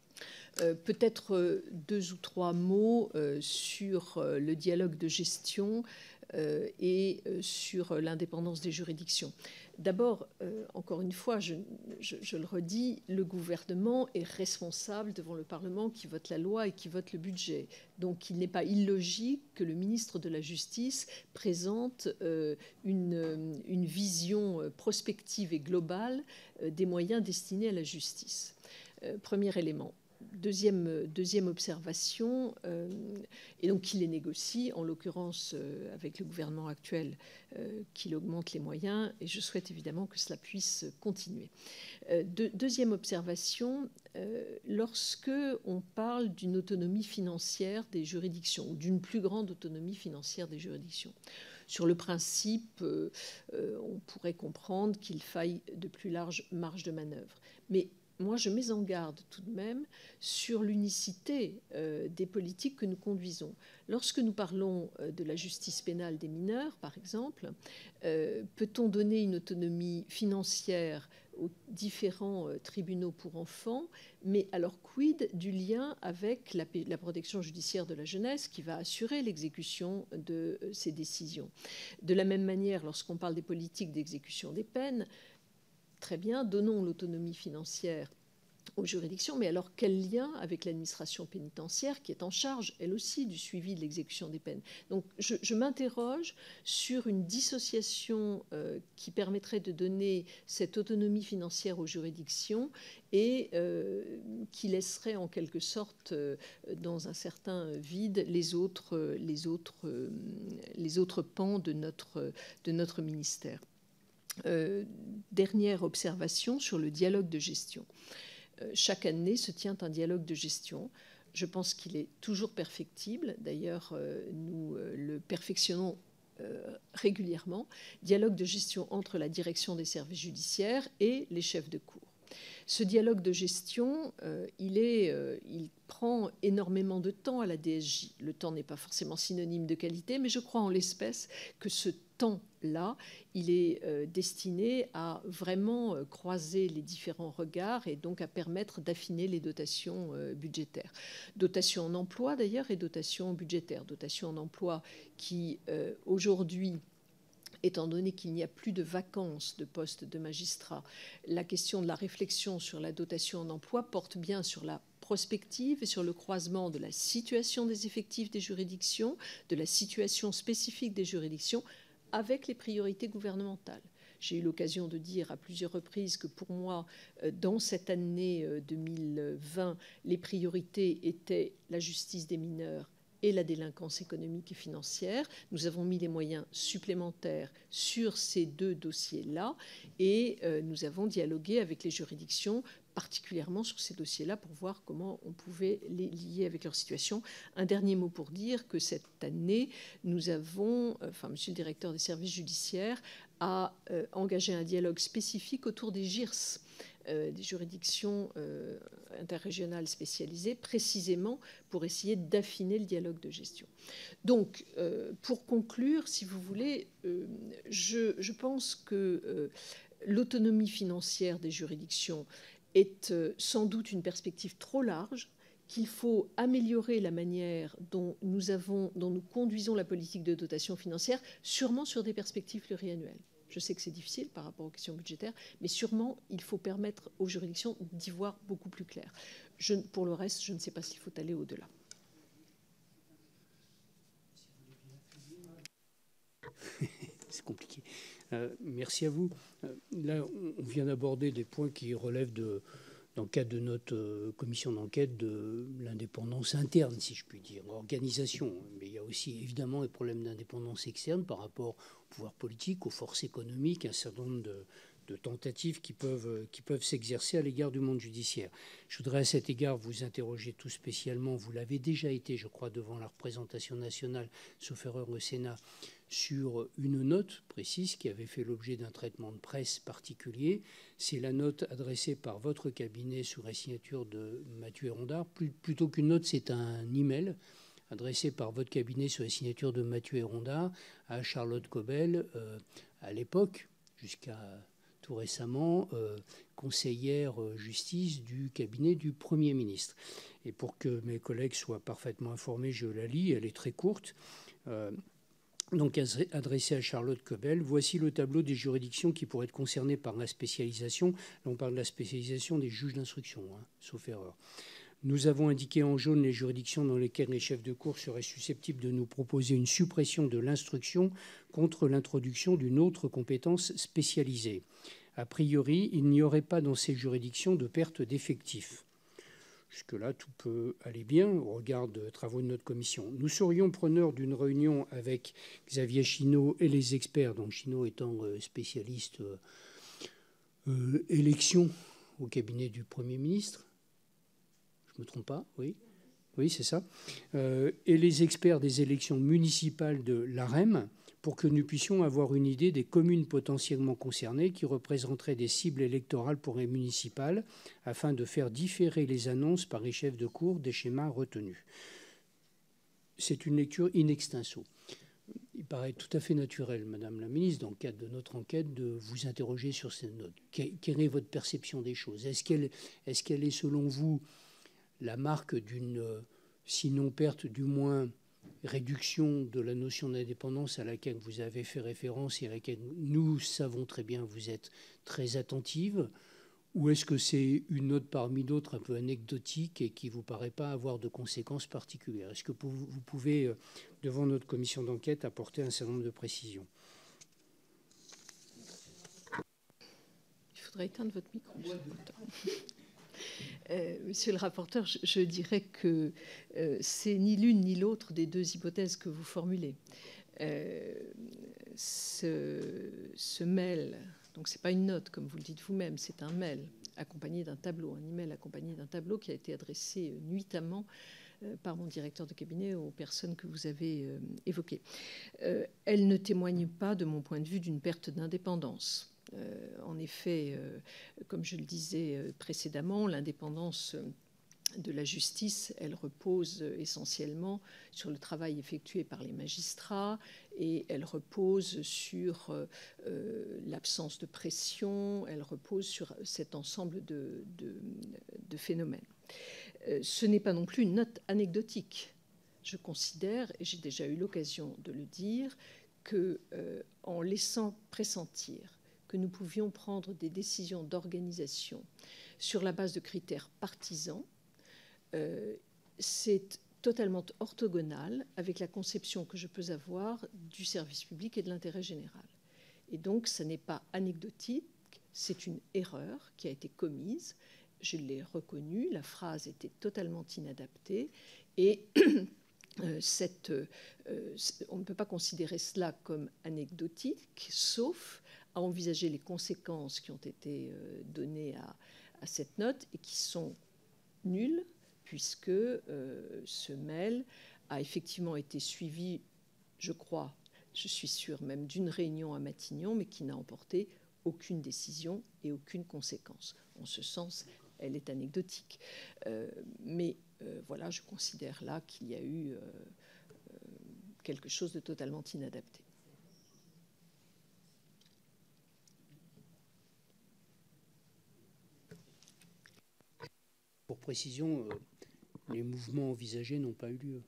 Peut-être 2 ou 3 mots sur le dialogue de gestion et sur l'indépendance des juridictions. D'abord, encore une fois, je le redis, le gouvernement est responsable devant le Parlement qui vote la loi et qui vote le budget. Donc il n'est pas illogique que le ministre de la Justice présente une vision prospective et globale des moyens destinés à la justice. Premier élément. Deuxième observation, et donc qu'il les négocie, en l'occurrence avec le gouvernement actuel, qu'il augmente les moyens, et je souhaite évidemment que cela puisse continuer. Deuxième observation, lorsque on parle d'une autonomie financière des juridictions, ou d'une plus grande autonomie financière des juridictions, sur le principe, on pourrait comprendre qu'il faille de plus larges marges de manœuvre. Mais moi, je mets en garde tout de même sur l'unicité des politiques que nous conduisons. Lorsque nous parlons de la justice pénale des mineurs, par exemple, peut-on donner une autonomie financière aux différents tribunaux pour enfants, mais alors quid du lien avec la protection judiciaire de la jeunesse qui va assurer l'exécution de ces décisions? De la même manière, lorsqu'on parle des politiques d'exécution des peines, très bien, donnons l'autonomie financière aux juridictions, mais alors quel lien avec l'administration pénitentiaire qui est en charge, elle aussi, du suivi de l'exécution des peines? Donc je m'interroge sur une dissociation qui permettrait de donner cette autonomie financière aux juridictions et qui laisserait en quelque sorte dans un certain vide les autres pans de notre ministère. Dernière observation sur le dialogue de gestion. Chaque année se tient un dialogue de gestion. Je pense qu'il est toujours perfectible. D'ailleurs, nous le perfectionnons régulièrement. Dialogue de gestion entre la direction des services judiciaires et les chefs de cour. Ce dialogue de gestion, il prend énormément de temps à la DSJ. Le temps n'est pas forcément synonyme de qualité, mais je crois en l'espèce que ce temps-là, il est destiné à vraiment croiser les différents regards et donc à permettre d'affiner les dotations budgétaires. Dotation en emploi d'ailleurs et dotation budgétaire. Dotation en emploi qui aujourd'hui, étant donné qu'il n'y a plus de vacances de postes de magistrats, la question de la réflexion sur la dotation en emploi porte bien sur la prospective et sur le croisement de la situation des effectifs des juridictions, de la situation spécifique des juridictions, avec les priorités gouvernementales. J'ai eu l'occasion de dire à plusieurs reprises que pour moi, dans cette année 2020, les priorités étaient la justice des mineurs et la délinquance économique et financière. Nous avons mis des moyens supplémentaires sur ces 2 dossiers-là et nous avons dialogué avec les juridictions particulièrement sur ces dossiers-là pour voir comment on pouvait les lier avec leur situation. Un dernier mot pour dire que cette année, nous avons, monsieur le directeur des services judiciaires a engagé un dialogue spécifique autour des JIRS, des juridictions interrégionales spécialisées, précisément pour essayer d'affiner le dialogue de gestion. Donc, pour conclure, si vous voulez, je pense que l'autonomie financière des juridictions est sans doute une perspective trop large, qu'il faut améliorer la manière dont nous conduisons la politique de dotation financière, sûrement sur des perspectives pluriannuelles. Je sais que c'est difficile par rapport aux questions budgétaires, mais sûrement il faut permettre aux juridictions d'y voir beaucoup plus clair. Pour le reste, je ne sais pas s'il faut aller au-delà. C'est compliqué. Merci à vous. Là, on vient d'aborder des points qui relèvent dans le cadre de notre commission d'enquête, de l'indépendance interne, si je puis dire, organisation. Mais il y a aussi évidemment des problèmes d'indépendance externe par rapport au pouvoir politique, aux forces économiques, un certain nombre de tentatives qui peuvent s'exercer à l'égard du monde judiciaire. Je voudrais à cet égard vous interroger tout spécialement, vous l'avez déjà été, je crois, devant la représentation nationale, sauf erreur au Sénat, sur une note précise qui avait fait l'objet d'un traitement de presse particulier. C'est la note adressée par votre cabinet sous la signature de Mathieu Hérondard. Plutôt qu'une note, c'est un email adressé par votre cabinet sous la signature de Mathieu Hérondard à Charlotte Cobel, à l'époque, jusqu'à tout récemment, conseillère justice du cabinet du Premier ministre. Et pour que mes collègues soient parfaitement informés, je la lis, elle est très courte. Donc adressé à Charlotte Cobel, voici le tableau des juridictions qui pourraient être concernées par la spécialisation. Là, on parle de la spécialisation des juges d'instruction, sauf erreur. Nous avons indiqué en jaune les juridictions dans lesquelles les chefs de cour seraient susceptibles de nous proposer une suppression de l'instruction contre l'introduction d'une autre compétence spécialisée. A priori, il n'y aurait pas dans ces juridictions de perte d'effectifs. Jusque-là, tout peut aller bien au regard des travaux de notre commission. Nous serions preneurs d'une réunion avec Xavier Chinot et les experts, donc Chinot étant spécialiste élection au cabinet du Premier ministre. Je ne me trompe pas, oui. Oui, c'est ça. Et les experts des élections municipales de l'AREM, pour que nous puissions avoir une idée des communes potentiellement concernées qui représenteraient des cibles électorales pour les municipales, afin de faire différer les annonces par les chefs de cour des schémas retenus. C'est une lecture in extenso. Il paraît tout à fait naturel, Madame la Ministre, dans le cadre de notre enquête, de vous interroger sur ces notes. Quelle est votre perception des choses? Est-ce qu'elle est, selon vous, la marque d'une, sinon perte, du moins réduction de la notion d'indépendance à laquelle vous avez fait référence et à laquelle nous savons très bien vous êtes très attentive, ou est-ce que c'est une note parmi d'autres un peu anecdotique et qui ne vous paraît pas avoir de conséquences particulières? Est-ce que vous pouvez, devant notre commission d'enquête, apporter un certain nombre de précisions? Il faudrait éteindre votre micro. Monsieur le rapporteur, je dirais que c'est ni l'une ni l'autre des deux hypothèses que vous formulez. Ce mail, donc ce n'est pas une note comme vous le dites vous-même, c'est un mail accompagné d'un tableau, un email accompagné d'un tableau qui a été adressé nuitamment par mon directeur de cabinet aux personnes que vous avez évoquées. Elle ne témoigne pas, de mon point de vue, d'une perte d'indépendance. En effet, comme je le disais précédemment, l'indépendance de la justice, elle repose essentiellement sur le travail effectué par les magistrats et elle repose sur l'absence de pression, elle repose sur cet ensemble de phénomènes. Ce n'est pas non plus une note anecdotique. Je considère, et j'ai déjà eu l'occasion de le dire, qu'en laissant pressentir que nous pouvions prendre des décisions d'organisation sur la base de critères partisans, c'est totalement orthogonal avec la conception que je peux avoir du service public et de l'intérêt général. Et donc, ce n'est pas anecdotique, c'est une erreur qui a été commise. Je l'ai reconnue, la phrase était totalement inadaptée et on ne peut pas considérer cela comme anecdotique, sauf à envisager les conséquences qui ont été données à cette note et qui sont nuls, puisque ce mail a effectivement été suivi, je crois, je suis sûre même, d'une réunion à Matignon, mais qui n'a emporté aucune décision et aucune conséquence. En ce sens, elle est anecdotique. Mais voilà, je considère là qu'il y a eu quelque chose de totalement inadapté. Pour précision, les mouvements envisagés n'ont pas eu lieu.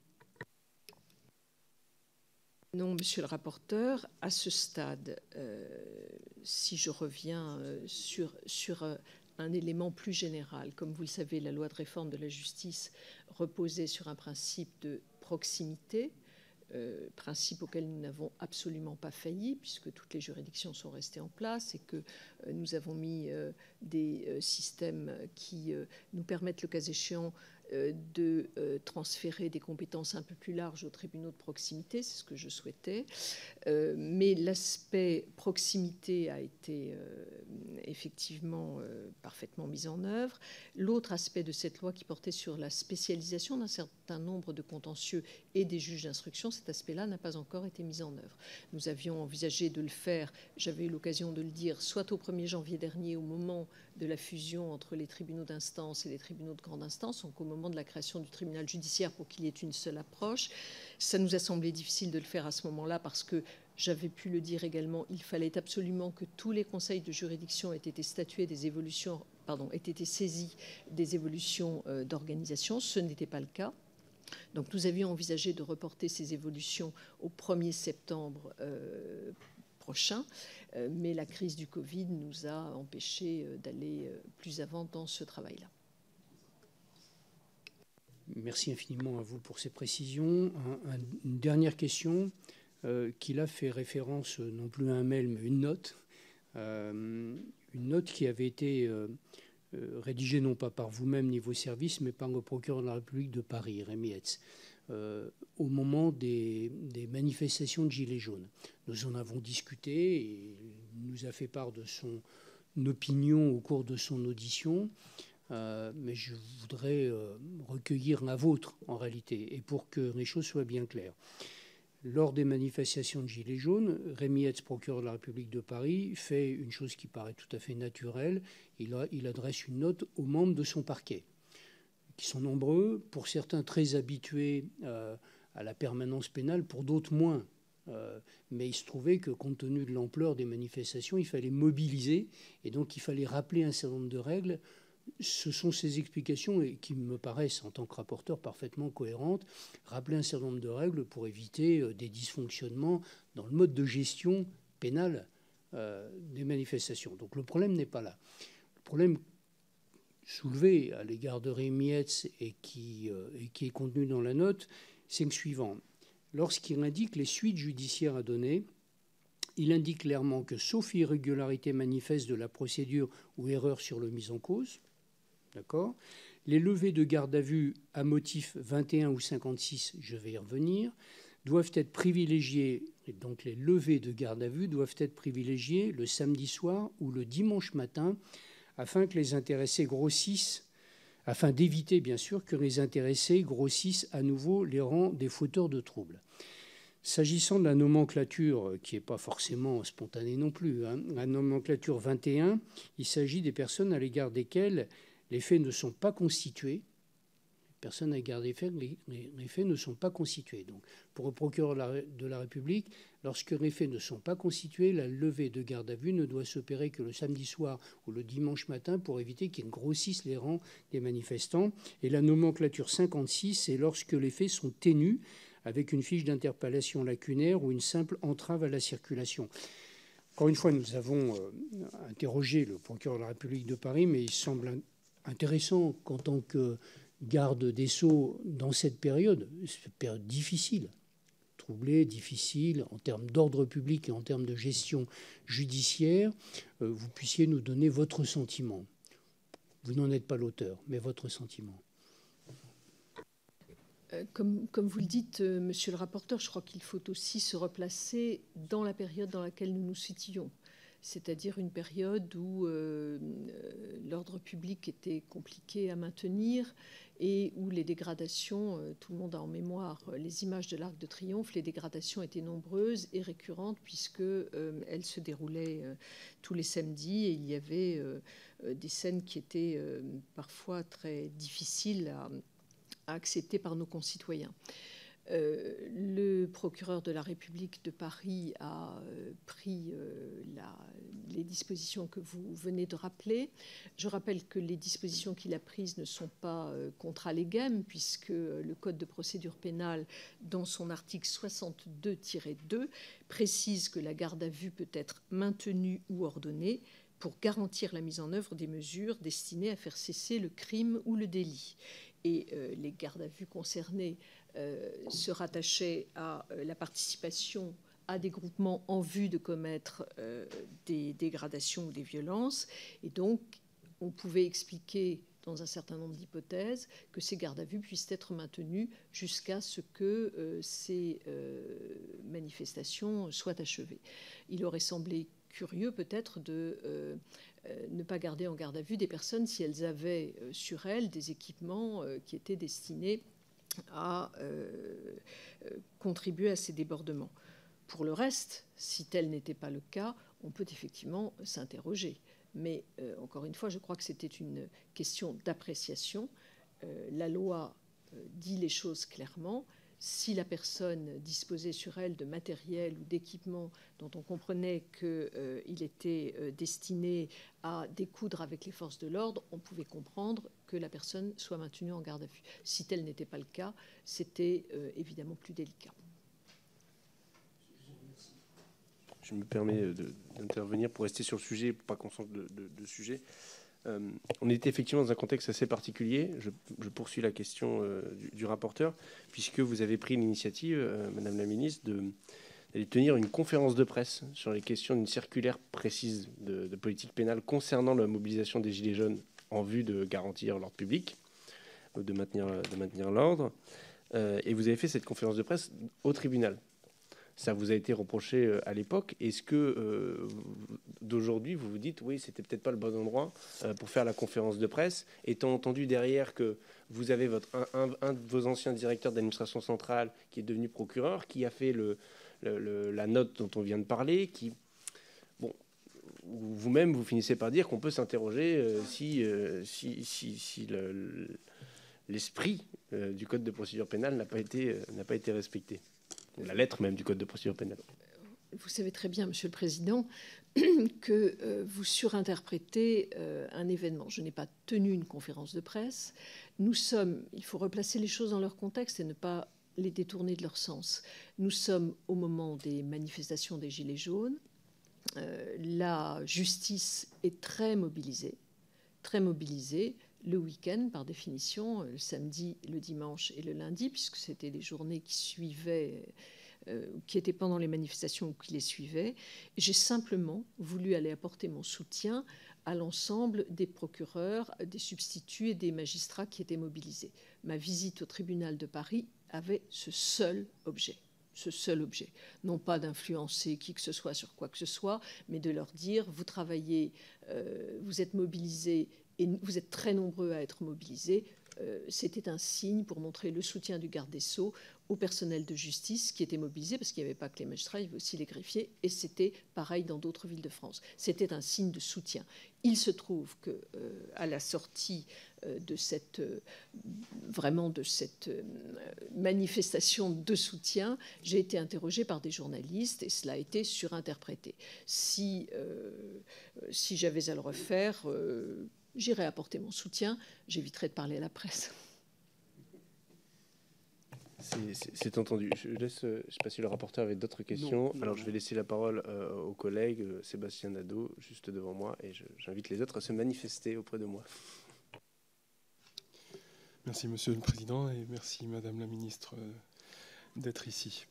Non, monsieur le rapporteur, à ce stade, si je reviens sur un élément plus général, comme vous le savez, la loi de réforme de la justice reposait sur un principe de proximité, principe auquel nous n'avons absolument pas failli, puisque toutes les juridictions sont restées en place et que nous avons mis des systèmes qui nous permettent, le cas échéant, de transférer des compétences un peu plus larges aux tribunaux de proximité, c'est ce que je souhaitais. Mais l'aspect proximité a été effectivement parfaitement mis en œuvre. L'autre aspect de cette loi qui portait sur la spécialisation d'un certain nombre de contentieux et des juges d'instruction, cet aspect-là n'a pas encore été mis en œuvre. Nous avions envisagé de le faire, j'avais eu l'occasion de le dire, soit au 1er janvier dernier, au moment de la fusion entre les tribunaux d'instance et les tribunaux de grande instance, donc au moment de la création du tribunal judiciaire pour qu'il y ait une seule approche. Ça nous a semblé difficile de le faire à ce moment-là parce que, j'avais pu le dire également, il fallait absolument que tous les conseils de juridiction aient été statués des évolutions, aient été saisis des évolutions d'organisation. Ce n'était pas le cas. Donc nous avions envisagé de reporter ces évolutions au 1er septembre prochain, mais la crise du Covid nous a empêchés d'aller plus avant dans ce travail-là. Merci infiniment à vous pour ces précisions. Une dernière question qui là fait référence non plus à un mail mais une note qui avait été rédigée non pas par vous-même ni vos services mais par le procureur de la République de Paris, Rémy Hetz, au moment des manifestations de Gilets jaunes. Nous en avons discuté et il nous a fait part de son opinion au cours de son audition. Mais je voudrais recueillir la vôtre en réalité, et pour que les choses soient bien claires. Lors des manifestations de Gilets jaunes, Rémy Hetz, procureur de la République de Paris, fait une chose qui paraît tout à fait naturelle. Il adresse une note aux membres de son parquet, qui sont nombreux, pour certains très habitués à la permanence pénale, pour d'autres moins. Mais il se trouvait que, compte tenu de l'ampleur des manifestations, il fallait mobiliser, et donc il fallait rappeler un certain nombre de règles. Ce sont ces explications et qui me paraissent, en tant que rapporteur, parfaitement cohérentes. Rappeler un certain nombre de règles pour éviter des dysfonctionnements dans le mode de gestion pénale des manifestations. Donc le problème n'est pas là. Le problème soulevé à l'égard de Rémy Hetz et qui est contenu dans la note, c'est le suivant. Lorsqu'il indique les suites judiciaires à donner, il indique clairement que, sauf irrégularité manifeste de la procédure ou erreur sur le mis en cause, d'accord, les levées de garde à vue à motif 21 ou 56, je vais y revenir, doivent être privilégiées, et donc les levées de garde à vue doivent être privilégiées le samedi soir ou le dimanche matin, afin que les intéressés grossissent, afin d'éviter bien sûr que les intéressés grossissent à nouveau les rangs des fauteurs de troubles. S'agissant de la nomenclature, qui n'est pas forcément spontanée non plus, la nomenclature 21, il s'agit des personnes à l'égard desquelles les faits ne sont pas constitués. Personnes à l'égard desquelles les faits ne sont pas constitués. Donc, pour le procureur de la République, lorsque les faits ne sont pas constitués, la levée de garde à vue ne doit s'opérer que le samedi soir ou le dimanche matin pour éviter qu'ils ne grossissent les rangs des manifestants. Et la nomenclature 56, c'est lorsque les faits sont ténus, avec une fiche d'interpellation lacunaire ou une simple entrave à la circulation. Encore une fois, nous avons interrogé le procureur de la République de Paris, mais il semble intéressant qu'en tant que garde des Sceaux, dans cette période difficile, troublée, difficile, en termes d'ordre public et en termes de gestion judiciaire, vous puissiez nous donner votre sentiment. Vous n'en êtes pas l'auteur, mais votre sentiment. Comme vous le dites, monsieur le rapporteur, je crois qu'il faut aussi se replacer dans la période dans laquelle nous nous situons. c'est-à-dire une période où l'ordre public était compliqué à maintenir et où les dégradations, tout le monde a en mémoire les images de l'Arc de Triomphe, les dégradations étaient nombreuses et récurrentes puisqu'elles se déroulaient tous les samedis et il y avait des scènes qui étaient parfois très difficiles à accepter par nos concitoyens. Le procureur de la République de Paris a pris les dispositions que vous venez de rappeler. Je rappelle que les dispositions qu'il a prises ne sont pas contra legem, puisque le Code de procédure pénale, dans son article 62-2, précise que la garde à vue peut être maintenue ou ordonnée pour garantir la mise en œuvre des mesures destinées à faire cesser le crime ou le délit. Et les gardes à vue concernés se rattachaient à la participation à des groupements en vue de commettre des dégradations ou des violences. Et donc, on pouvait expliquer, dans un certain nombre d'hypothèses, que ces gardes à vue puissent être maintenus jusqu'à ce que ces manifestations soient achevées. Il aurait semblé curieux peut-être de ne pas garder en garde à vue des personnes si elles avaient sur elles des équipements qui étaient destinés à contribuer à ces débordements. Pour le reste, si tel n'était pas le cas, on peut effectivement s'interroger. Mais encore une fois, je crois que c'était une question d'appréciation. La loi dit les choses clairement. Si la personne disposait sur elle de matériel ou d'équipement dont on comprenait qu'il était destiné à découdre avec les forces de l'ordre, on pouvait comprendre que la personne soit maintenue en garde à vue. Si tel n'était pas le cas, c'était évidemment plus délicat. Je me permets d'intervenir pour rester sur le sujet, pour pas qu'on change de sujet. On était effectivement dans un contexte assez particulier. Je poursuis la question du rapporteur, puisque vous avez pris l'initiative, Madame la Ministre, d'aller tenir une conférence de presse sur les questions d'une circulaire précise de politique pénale concernant la mobilisation des Gilets jaunes en vue de garantir l'ordre public, de maintenir l'ordre. Et vous avez fait cette conférence de presse au tribunal. Ça vous a été reproché à l'époque. Est-ce que d'aujourd'hui, vous vous dites, oui, c'était peut-être pas le bon endroit pour faire la conférence de presse, étant entendu derrière que vous avez un de vos anciens directeurs d'administration centrale qui est devenu procureur, qui a fait la note dont on vient de parler, qui, bon, vous-même, vous finissez par dire qu'on peut s'interroger si l'esprit du Code de procédure pénale n'a pas été respecté. La lettre même du Code de procédure pénale. Vous savez très bien, Monsieur le Président, que vous surinterprétez un événement. Je n'ai pas tenu une conférence de presse. Il faut replacer les choses dans leur contexte et ne pas les détourner de leur sens. Nous sommes au moment des manifestations des Gilets jaunes. La justice est très mobilisée le week-end, par définition, le samedi, le dimanche et le lundi, puisque c'était les journées qui suivaient, qui étaient pendant les manifestations ou qui les suivaient. J'ai simplement voulu aller apporter mon soutien à l'ensemble des procureurs, des substituts et des magistrats qui étaient mobilisés. Ma visite au tribunal de Paris avait ce seul objet. Non pas d'influencer qui que ce soit sur quoi que ce soit, mais de leur dire, vous travaillez, vous êtes mobilisés, et vous êtes très nombreux à être mobilisés. C'était un signe pour montrer le soutien du garde des Sceaux au personnel de justice qui était mobilisé, parce qu'il n'y avait pas que les magistrats, il y avait aussi les greffiers, et c'était pareil dans d'autres villes de France. C'était un signe de soutien. Il se trouve que à la sortie de cette manifestation de soutien, j'ai été interrogée par des journalistes et cela a été surinterprété. Si j'avais à le refaire, j'irai apporter mon soutien, j'éviterai de parler à la presse. C'est entendu. Je ne sais pas si le rapporteur avait d'autres questions. Alors je vais laisser la parole au collègue Sébastien Nadeau, juste devant moi, et j'invite les autres à se manifester auprès de moi. Merci Monsieur le Président et merci Madame la Ministre d'être ici.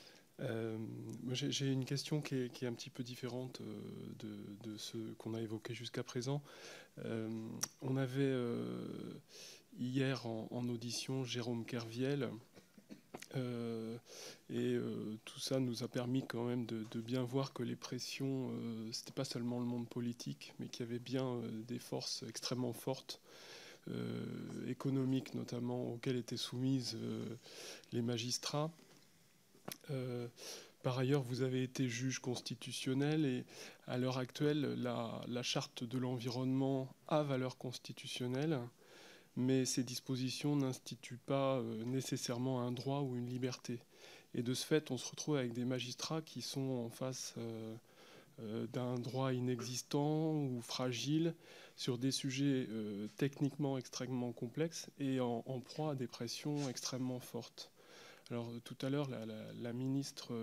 J'ai une question qui est un petit peu différente de ce qu'on a évoqué jusqu'à présent. On avait hier en audition Jérôme Kerviel Tout ça nous a permis quand même de bien voir que les pressions, c'était pas seulement le monde politique, mais qu'il y avait bien des forces extrêmement fortes, économiques notamment, auxquelles étaient soumises les magistrats. Par ailleurs, vous avez été juge constitutionnel et à l'heure actuelle, la charte de l'environnement a valeur constitutionnelle, mais ces dispositions n'instituent pas nécessairement un droit ou une liberté. Et de ce fait, on se retrouve avec des magistrats qui sont en face d'un droit inexistant ou fragile sur des sujets techniquement extrêmement complexes et en proie à des pressions extrêmement fortes. Alors tout à l'heure, la ministre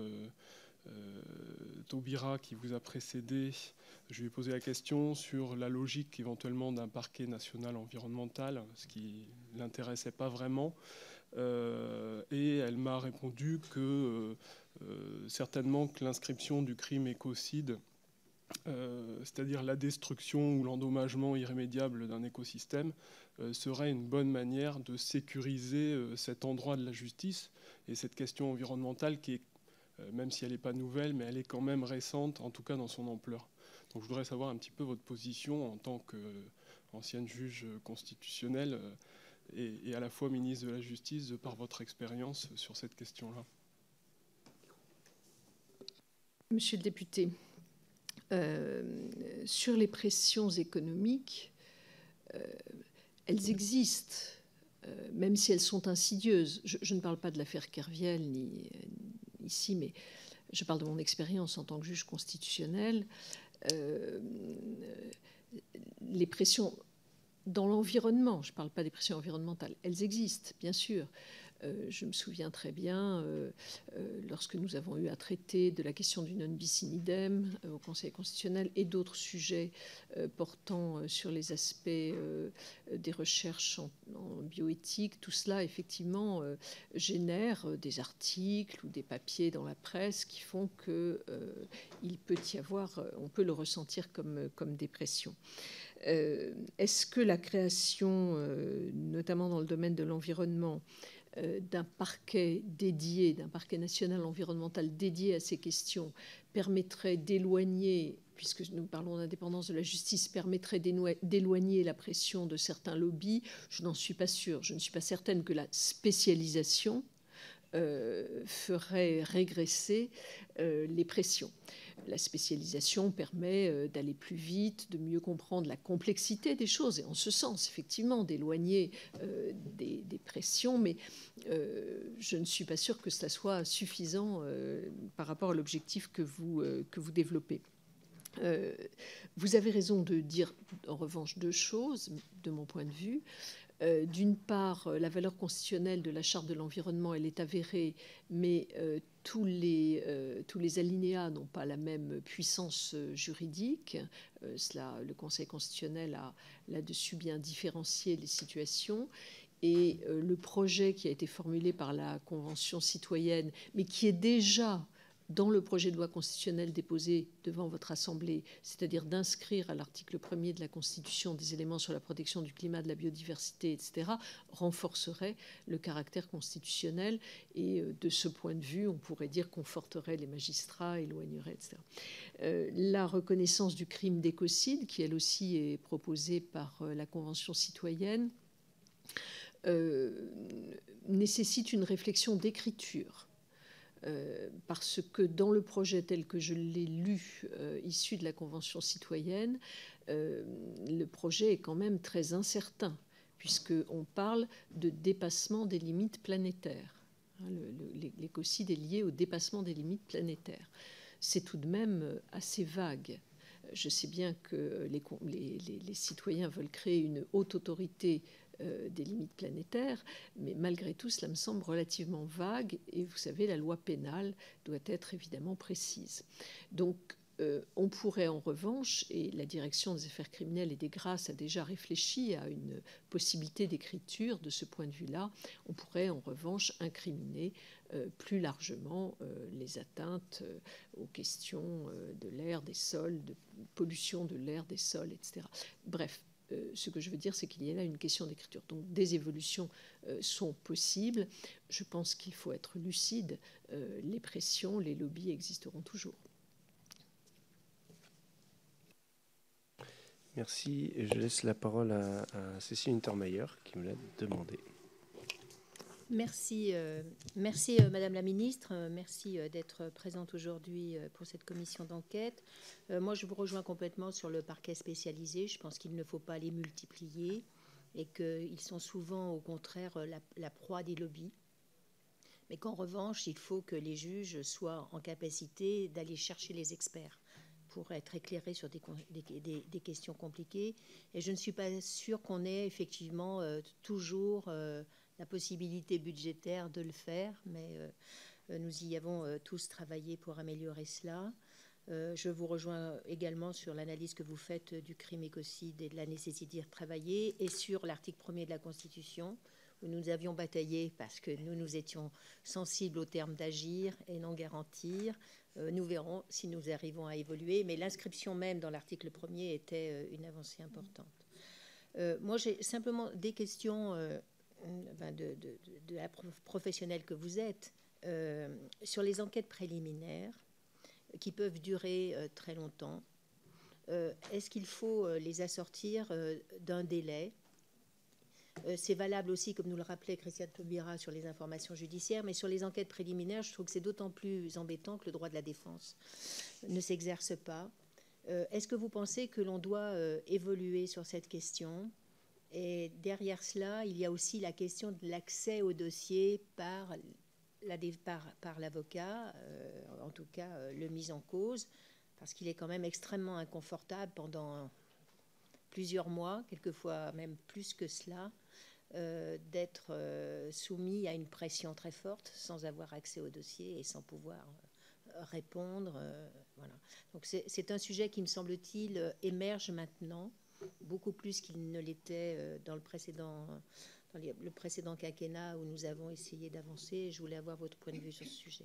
Taubira qui vous a précédé, je lui ai posé la question sur la logique éventuellement d'un parquet national environnemental, ce qui ne l'intéressait pas vraiment. Et elle m'a répondu que certainement que l'inscription du crime écocide, c'est-à-dire la destruction ou l'endommagement irrémédiable d'un écosystème, serait une bonne manière de sécuriser cet endroit de la justice et cette question environnementale qui est, même si elle n'est pas nouvelle, mais elle est quand même récente, en tout cas dans son ampleur. Donc je voudrais savoir un petit peu votre position en tant qu'ancienne juge constitutionnelle et à la fois ministre de la Justice, par votre expérience sur cette question-là. Monsieur le député, sur les pressions économiques, elles existent, même si elles sont insidieuses. Je ne parle pas de l'affaire Kerviel ni ici, mais je parle de mon expérience en tant que juge constitutionnel. Les pressions dans l'environnement, je ne parle pas des pressions environnementales, elles existent, bien sûr. Je me souviens très bien, lorsque nous avons eu à traiter de la question du non bis in idem au Conseil constitutionnel et d'autres sujets portant sur les aspects des recherches en bioéthique, tout cela, effectivement, génère des articles ou des papiers dans la presse qui font qu'il peut y avoir, on peut le ressentir comme des pressions. Est-ce que la création, notamment dans le domaine de l'environnement, d'un parquet dédié, d'un parquet national environnemental dédié à ces questions permettrait d'éloigner, puisque nous parlons d'indépendance de la justice, permettrait d'éloigner la pression de certains lobbies? Je n'en suis pas sûre. Je ne suis pas certaine que la spécialisation ferait régresser les pressions. La spécialisation permet d'aller plus vite, de mieux comprendre la complexité des choses, et en ce sens, effectivement, d'éloigner des pressions, mais je ne suis pas sûre que cela soit suffisant par rapport à l'objectif que vous développez. Vous avez raison de dire, en revanche, deux choses, de mon point de vue. D'une part, la valeur constitutionnelle de la Charte de l'environnement, elle est avérée, mais tous les alinéas n'ont pas la même puissance juridique. Le Conseil constitutionnel a là-dessus bien différencié les situations. Et le projet qui a été formulé par la Convention citoyenne, mais qui est déjà dans le projet de loi constitutionnelle déposé devant votre Assemblée, c'est-à-dire d'inscrire à l'article 1er de la Constitution des éléments sur la protection du climat, de la biodiversité, etc., renforcerait le caractère constitutionnel et de ce point de vue, on pourrait dire conforterait les magistrats, éloignerait, etc. La reconnaissance du crime d'écocide, qui elle aussi est proposée par la Convention citoyenne, nécessite une réflexion d'écriture. Parce que dans le projet tel que je l'ai lu, issu de la Convention citoyenne, le projet est quand même très incertain, puisqu'on parle de dépassement des limites planétaires. L'écocide est lié au dépassement des limites planétaires. C'est tout de même assez vague. Je sais bien que les citoyens veulent créer une haute autorité des limites planétaires, mais malgré tout, cela me semble relativement vague, et vous savez, la loi pénale doit être évidemment précise. Donc, on pourrait en revanche, et la direction des affaires criminelles et des grâces a déjà réfléchi à une possibilité d'écriture de ce point de vue-là, on pourrait en revanche incriminer plus largement les atteintes aux questions de l'air, des sols, de pollution de l'air, des sols, etc. Bref, ce que je veux dire, c'est qu'il y a là une question d'écriture. Donc des évolutions sont possibles. Je pense qu'il faut être lucide. Les pressions, les lobbies existeront toujours. Merci. Et je laisse la parole à Cécile Untermaier qui me l'a demandé. Merci, Madame la Ministre. Merci d'être présente aujourd'hui pour cette commission d'enquête. Moi, je vous rejoins complètement sur le parquet spécialisé. Je pense qu'il ne faut pas les multiplier et qu'ils sont souvent, au contraire, la proie des lobbies. Mais qu'en revanche, il faut que les juges soient en capacité d'aller chercher les experts pour être éclairés sur des questions compliquées. Et je ne suis pas sûre qu'on ait effectivement toujours la possibilité budgétaire de le faire, mais nous y avons tous travaillé pour améliorer cela. Je vous rejoins également sur l'analyse que vous faites du crime écocide et de la nécessité d'y retravailler, et sur l'article 1er de la Constitution, où nous avions bataillé parce que nous étions sensibles au terme d'agir et non garantir. Nous verrons si nous arrivons à évoluer, mais l'inscription même dans l'article 1er était une avancée importante. Moi, j'ai simplement des questions de la professionnelle que vous êtes sur les enquêtes préliminaires qui peuvent durer très longtemps. Est-ce qu'il faut les assortir d'un délai? C'est valable aussi, comme nous le rappelait Christiane Taubira, sur les informations judiciaires, mais sur les enquêtes préliminaires, je trouve que c'est d'autant plus embêtant que le droit de la défense ne s'exerce pas. Est-ce que vous pensez que l'on doit évoluer sur cette question? Et derrière cela, il y a aussi la question de l'accès au dossier par l'avocat, en tout cas le mis en cause, parce qu'il est quand même extrêmement inconfortable pendant plusieurs mois, quelquefois même plus que cela, d'être soumis à une pression très forte sans avoir accès au dossier et sans pouvoir répondre. Voilà. Donc c'est un sujet qui, me semble-t-il, émerge maintenant, beaucoup plus qu'il ne l'était dans le précédent quinquennat où nous avons essayé d'avancer. Je voulais avoir votre point de vue sur ce sujet.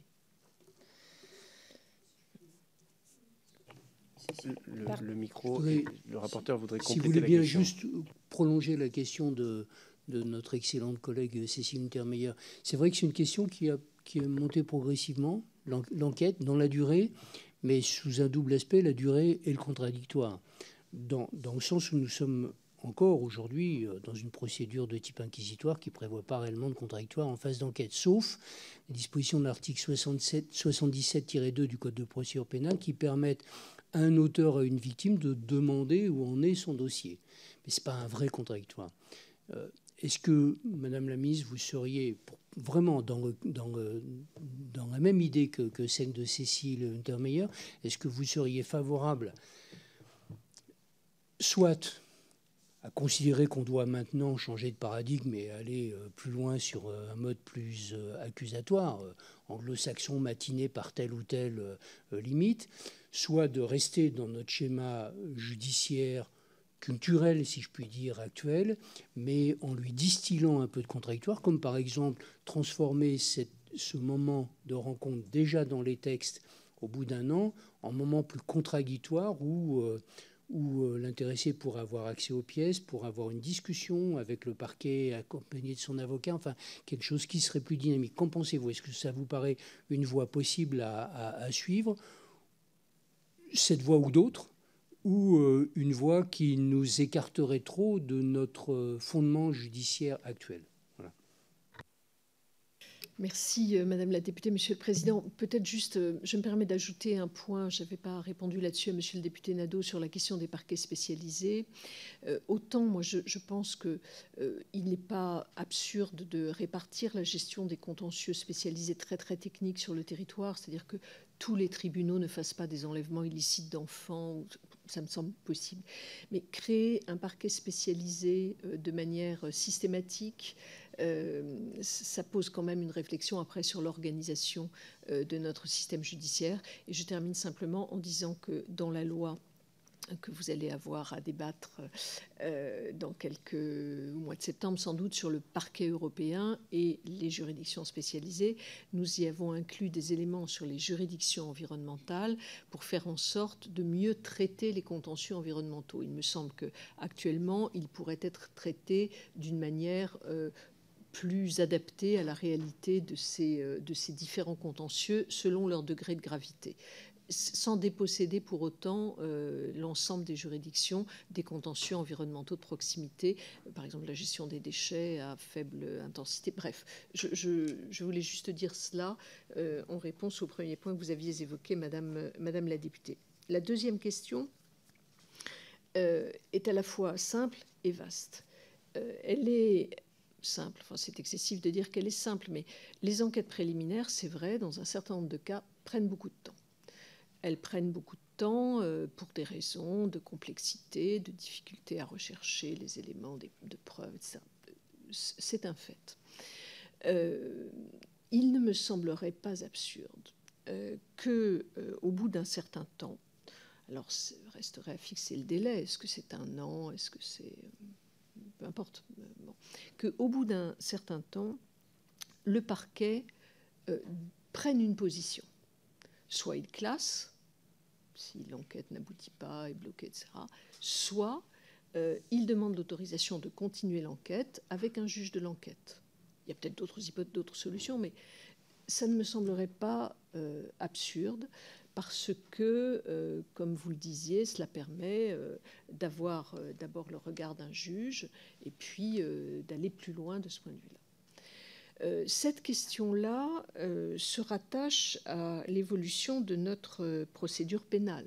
Le micro, le rapporteur voudrait compléter la question. Si vous voulez bien question. juste prolonger la question de notre excellente collègue Cécile Untermaier. C'est vrai que c'est une question qui est montée progressivement, l'enquête, dans la durée, mais sous un double aspect, la durée et le contradictoire. Dans le sens où nous sommes encore aujourd'hui dans une procédure de type inquisitoire qui ne prévoit pas réellement de contradictoire en phase d'enquête, sauf les dispositions de l'article 77-2 du Code de procédure pénale qui permettent à un auteur, à une victime, de demander où en est son dossier. Mais ce n'est pas un vrai contradictoire. Est-ce que, Madame la ministre, vous seriez vraiment dans la même idée que celle de Cécile Untermaier, est-ce que vous seriez favorable soit à considérer qu'on doit maintenant changer de paradigme et aller plus loin sur un mode plus accusatoire, anglo-saxon matiné par telle ou telle limite, soit de rester dans notre schéma judiciaire culturel, si je puis dire, actuel, mais en lui distillant un peu de contradictoire, comme par exemple transformer ce moment de rencontre déjà dans les textes au bout d'un an en moment plus contradictoire où l'intéressé pourra avoir accès aux pièces, pour avoir une discussion avec le parquet accompagné de son avocat, enfin quelque chose qui serait plus dynamique. Qu'en pensez-vous? Est-ce que ça vous paraît une voie possible à suivre, cette voie ou d'autres, ou une voie qui nous écarterait trop de notre fondement judiciaire actuel? Voilà. Merci, Madame la députée. Monsieur le Président, peut-être juste, je me permets d'ajouter un point. Je n'avais pas répondu là-dessus à Monsieur le député Nadeau sur la question des parquets spécialisés. Autant, moi, je pense qu'il n'est pas absurde de répartir la gestion des contentieux spécialisés très, très techniques sur le territoire, c'est-à-dire que tous les tribunaux ne fassent pas des enlèvements illicites d'enfants, ça me semble possible. Mais créer un parquet spécialisé de manière systématique, ça pose quand même une réflexion après sur l'organisation de notre système judiciaire. Et je termine simplement en disant que dans la loi que vous allez avoir à débattre dans au mois de septembre, sans doute, sur le parquet européen et les juridictions spécialisées. Nous y avons inclus des éléments sur les juridictions environnementales pour faire en sorte de mieux traiter les contentieux environnementaux. Il me semble qu'actuellement, ils pourraient être traités d'une manière plus adaptée à la réalité de ces différents contentieux selon leur degré de gravité, sans déposséder pour autant l'ensemble des juridictions des contentieux environnementaux de proximité, par exemple la gestion des déchets à faible intensité. Bref, je voulais juste dire cela en réponse au premier point que vous aviez évoqué, Madame la députée. La deuxième question est à la fois simple et vaste. Elle est simple, enfin c'est excessif de dire qu'elle est simple, mais les enquêtes préliminaires, c'est vrai, dans un certain nombre de cas, prennent beaucoup de temps. Elles prennent beaucoup de temps pour des raisons de complexité, de difficulté à rechercher les éléments de preuve, etc. C'est un fait. Il ne me semblerait pas absurde qu'au bout d'un certain temps, alors resterait à fixer le délai, est-ce que c'est 1 an, est-ce que c'est... peu importe, bon, qu'au bout d'un certain temps, le parquet prenne une position. Soit il classe, si l'enquête n'aboutit pas, est bloquée, etc. Soit il demande l'autorisation de continuer l'enquête avec un juge de l'enquête. Il y a peut-être d'autres solutions, mais ça ne me semblerait pas absurde parce que, comme vous le disiez, cela permet d'avoir d'abord le regard d'un juge et puis d'aller plus loin de ce point de vue-là. Cette question-là se rattache à l'évolution de notre procédure pénale.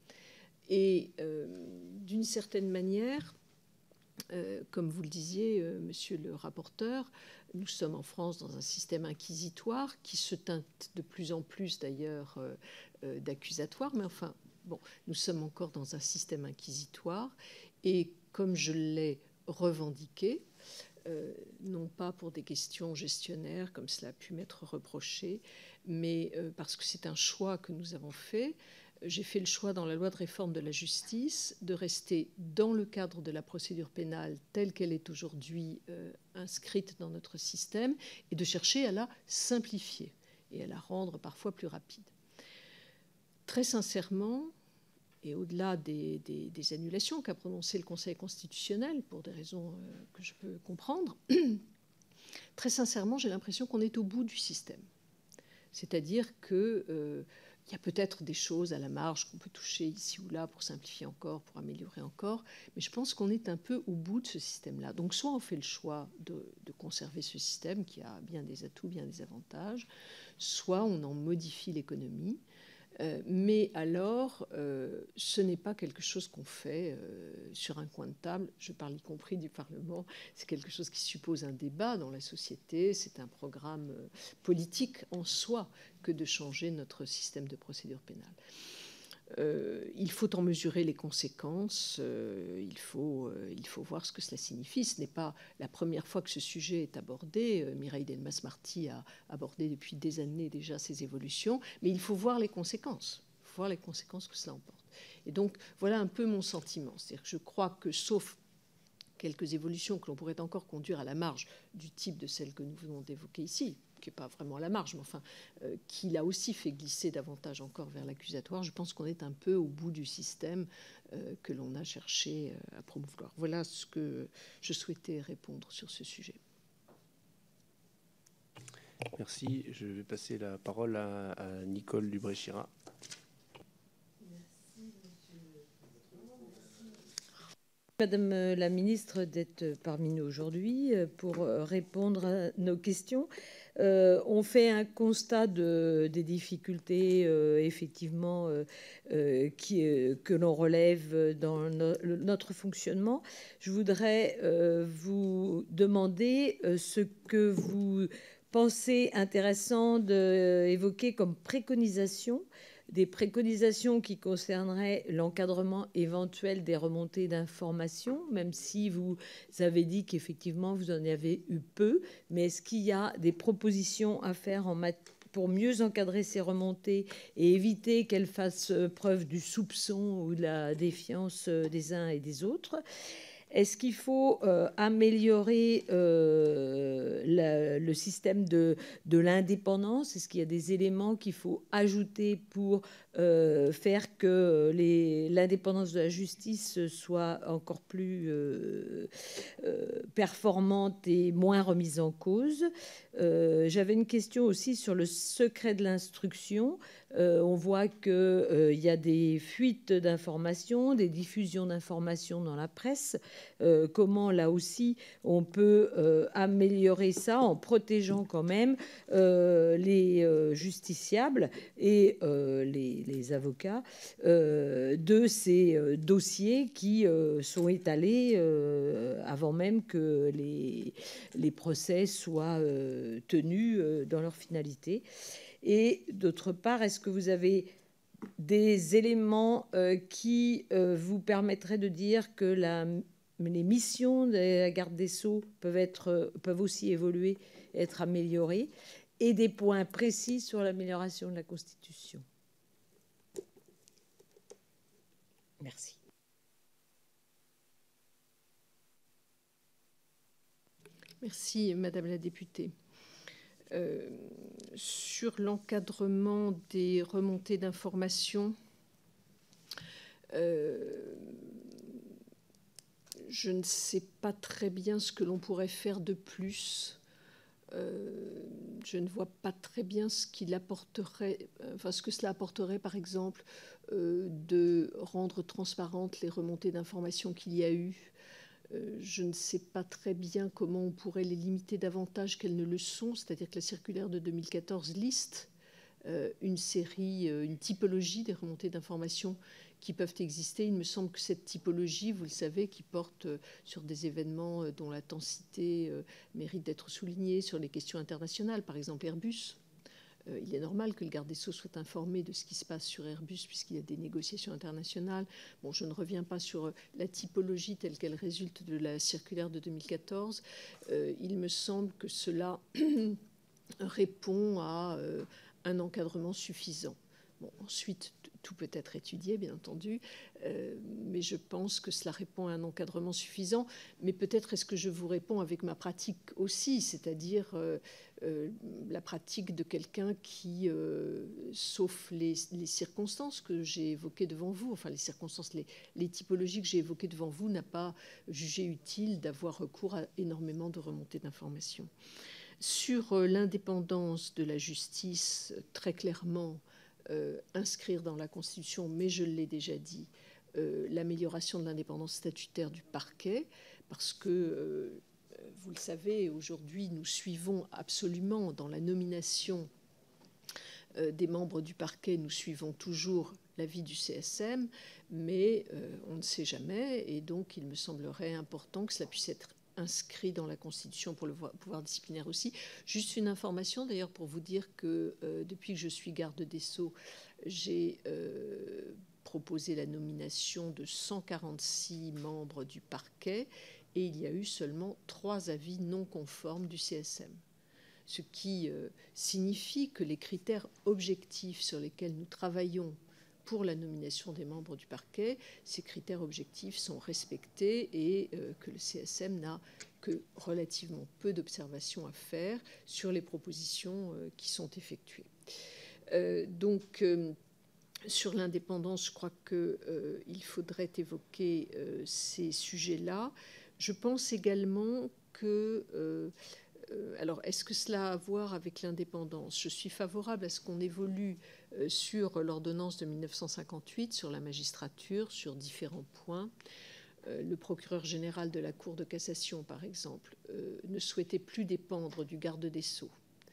Et d'une certaine manière, comme vous le disiez, monsieur le rapporteur, nous sommes en France dans un système inquisitoire qui se teinte de plus en plus d'ailleurs d'accusatoire, mais enfin, bon, nous sommes encore dans un système inquisitoire et comme je l'ai revendiqué, non pas pour des questions gestionnaires, comme cela a pu m'être reproché, mais parce que c'est un choix que nous avons fait. J'ai fait le choix dans la loi de réforme de la justice de rester dans le cadre de la procédure pénale telle qu'elle est aujourd'hui inscrite dans notre système et de chercher à la simplifier et à la rendre parfois plus rapide. Très sincèrement, et au-delà des annulations qu'a prononcées le Conseil constitutionnel, pour des raisons que je peux comprendre, très sincèrement, j'ai l'impression qu'on est au bout du système. C'est-à-dire qu'il y a peut-être des choses à la marge qu'on peut toucher ici ou là pour simplifier encore, pour améliorer encore, mais je pense qu'on est un peu au bout de ce système-là. Donc soit on fait le choix de conserver ce système qui a bien des atouts, bien des avantages, soit on en modifie l'économie. Mais alors, ce n'est pas quelque chose qu'on fait sur un coin de table, je parle y compris du Parlement, c'est quelque chose qui suppose un débat dans la société, c'est un programme politique en soi que de changer notre système de procédure pénale. Il faut en mesurer les conséquences, il faut voir ce que cela signifie. Ce n'est pas la première fois que ce sujet est abordé. Mireille Delmas-Marty a abordé depuis des années déjà ces évolutions, mais il faut voir les conséquences. Il faut voir les conséquences que cela emporte. Et donc, voilà un peu mon sentiment. C'est-à-dire que je crois que, sauf quelques évolutions que l'on pourrait encore conduire à la marge du type de celles que nous venons d'évoquer ici, qui n'est pas vraiment à la marge, mais enfin, qui l'a aussi fait glisser davantage encore vers l'accusatoire, je pense qu'on est un peu au bout du système que l'on a cherché à promouvoir. Voilà ce que je souhaitais répondre sur ce sujet. Merci. Je vais passer la parole à Nicole Dubré-Chirat. Madame la ministre d'être parmi nous aujourd'hui pour répondre à nos questions. On fait un constat des difficultés effectivement que l'on relève dans notre fonctionnement. Je voudrais vous demander ce que vous pensez intéressant d'évoquer comme préconisation, des préconisations qui concerneraient l'encadrement éventuel des remontées d'informations, même si vous avez dit qu'effectivement vous en avez eu peu, mais est-ce qu'il y a des propositions à faire pour mieux encadrer ces remontées et éviter qu'elles fassent preuve du soupçon ou de la défiance des uns et des autres? Est-ce qu'il faut améliorer le système de l'indépendance? Est-ce qu'il y a des éléments qu'il faut ajouter pour faire que l'indépendance de la justice soit encore plus performante et moins remise en cause? J'avais une question aussi sur le secret de l'instruction. On voit qu'il y a des fuites d'informations, des diffusions d'informations dans la presse. Comment, là aussi, on peut améliorer ça en protégeant quand même les justiciables et les avocats de ces dossiers qui sont étalés avant même que les procès soient tenus dans leur finalité. Et d'autre part, est-ce que vous avez des éléments qui vous permettraient de dire que les missions de la garde des Sceaux peuvent aussi évoluer, être améliorées, et des points précis sur l'amélioration de la Constitution? Merci. Merci, Madame la députée. Sur l'encadrement des remontées d'informations, je ne sais pas très bien ce que l'on pourrait faire de plus. Je ne vois pas très bien ce qu'il apporterait, ce que cela apporterait, par exemple, de rendre transparentes les remontées d'informations qu'il y a eu. Je ne sais pas très bien comment on pourrait les limiter davantage qu'elles ne le sont, c'est-à-dire que la circulaire de 2014 liste une typologie des remontées d'informations qui peuvent exister. Il me semble que cette typologie, vous le savez, qui porte sur des événements dont l'intensité mérite d'être soulignée, sur les questions internationales, par exemple Airbus. Il est normal que le garde des Sceaux soit informé de ce qui se passe sur Airbus puisqu'il y a des négociations internationales. Bon, je ne reviens pas sur la typologie telle qu'elle résulte de la circulaire de 2014. Il me semble que cela répond à un encadrement suffisant. Bon, ensuite, tout peut être étudié, bien entendu, mais je pense que cela répond à un encadrement suffisant. Mais peut-être est-ce que je vous réponds avec ma pratique aussi, c'est-à-dire la pratique de quelqu'un qui, sauf les circonstances que j'ai évoquées devant vous, enfin les circonstances, les typologies que j'ai évoquées devant vous, n'a pas jugé utile d'avoir recours à énormément de remontées d'informations. Sur l'indépendance de la justice, très clairement, inscrire dans la Constitution, mais je l'ai déjà dit, l'amélioration de l'indépendance statutaire du parquet, parce que, vous le savez, aujourd'hui, nous suivons absolument dans la nomination des membres du parquet, nous suivons toujours l'avis du CSM, mais on ne sait jamais, et donc il me semblerait important que cela puisse être inscrit dans la Constitution pour le pouvoir disciplinaire aussi. Juste une information d'ailleurs pour vous dire que depuis que je suis garde des Sceaux, j'ai proposé la nomination de 146 membres du parquet et il y a eu seulement 3 avis non conformes du CSM. Ce qui signifie que les critères objectifs sur lesquels nous travaillons pour la nomination des membres du parquet, ces critères objectifs sont respectés et que le CSM n'a que relativement peu d'observations à faire sur les propositions qui sont effectuées. Donc, sur l'indépendance, je crois qu'il faudrait évoquer ces sujets-là. Je pense également que... alors, est-ce que cela a à voir avec l'indépendance? Je suis favorable à ce qu'on évolue sur l'ordonnance de 1958, sur la magistrature, sur différents points. Le procureur général de la Cour de cassation, par exemple, ne souhaitait plus dépendre du garde des Sceaux.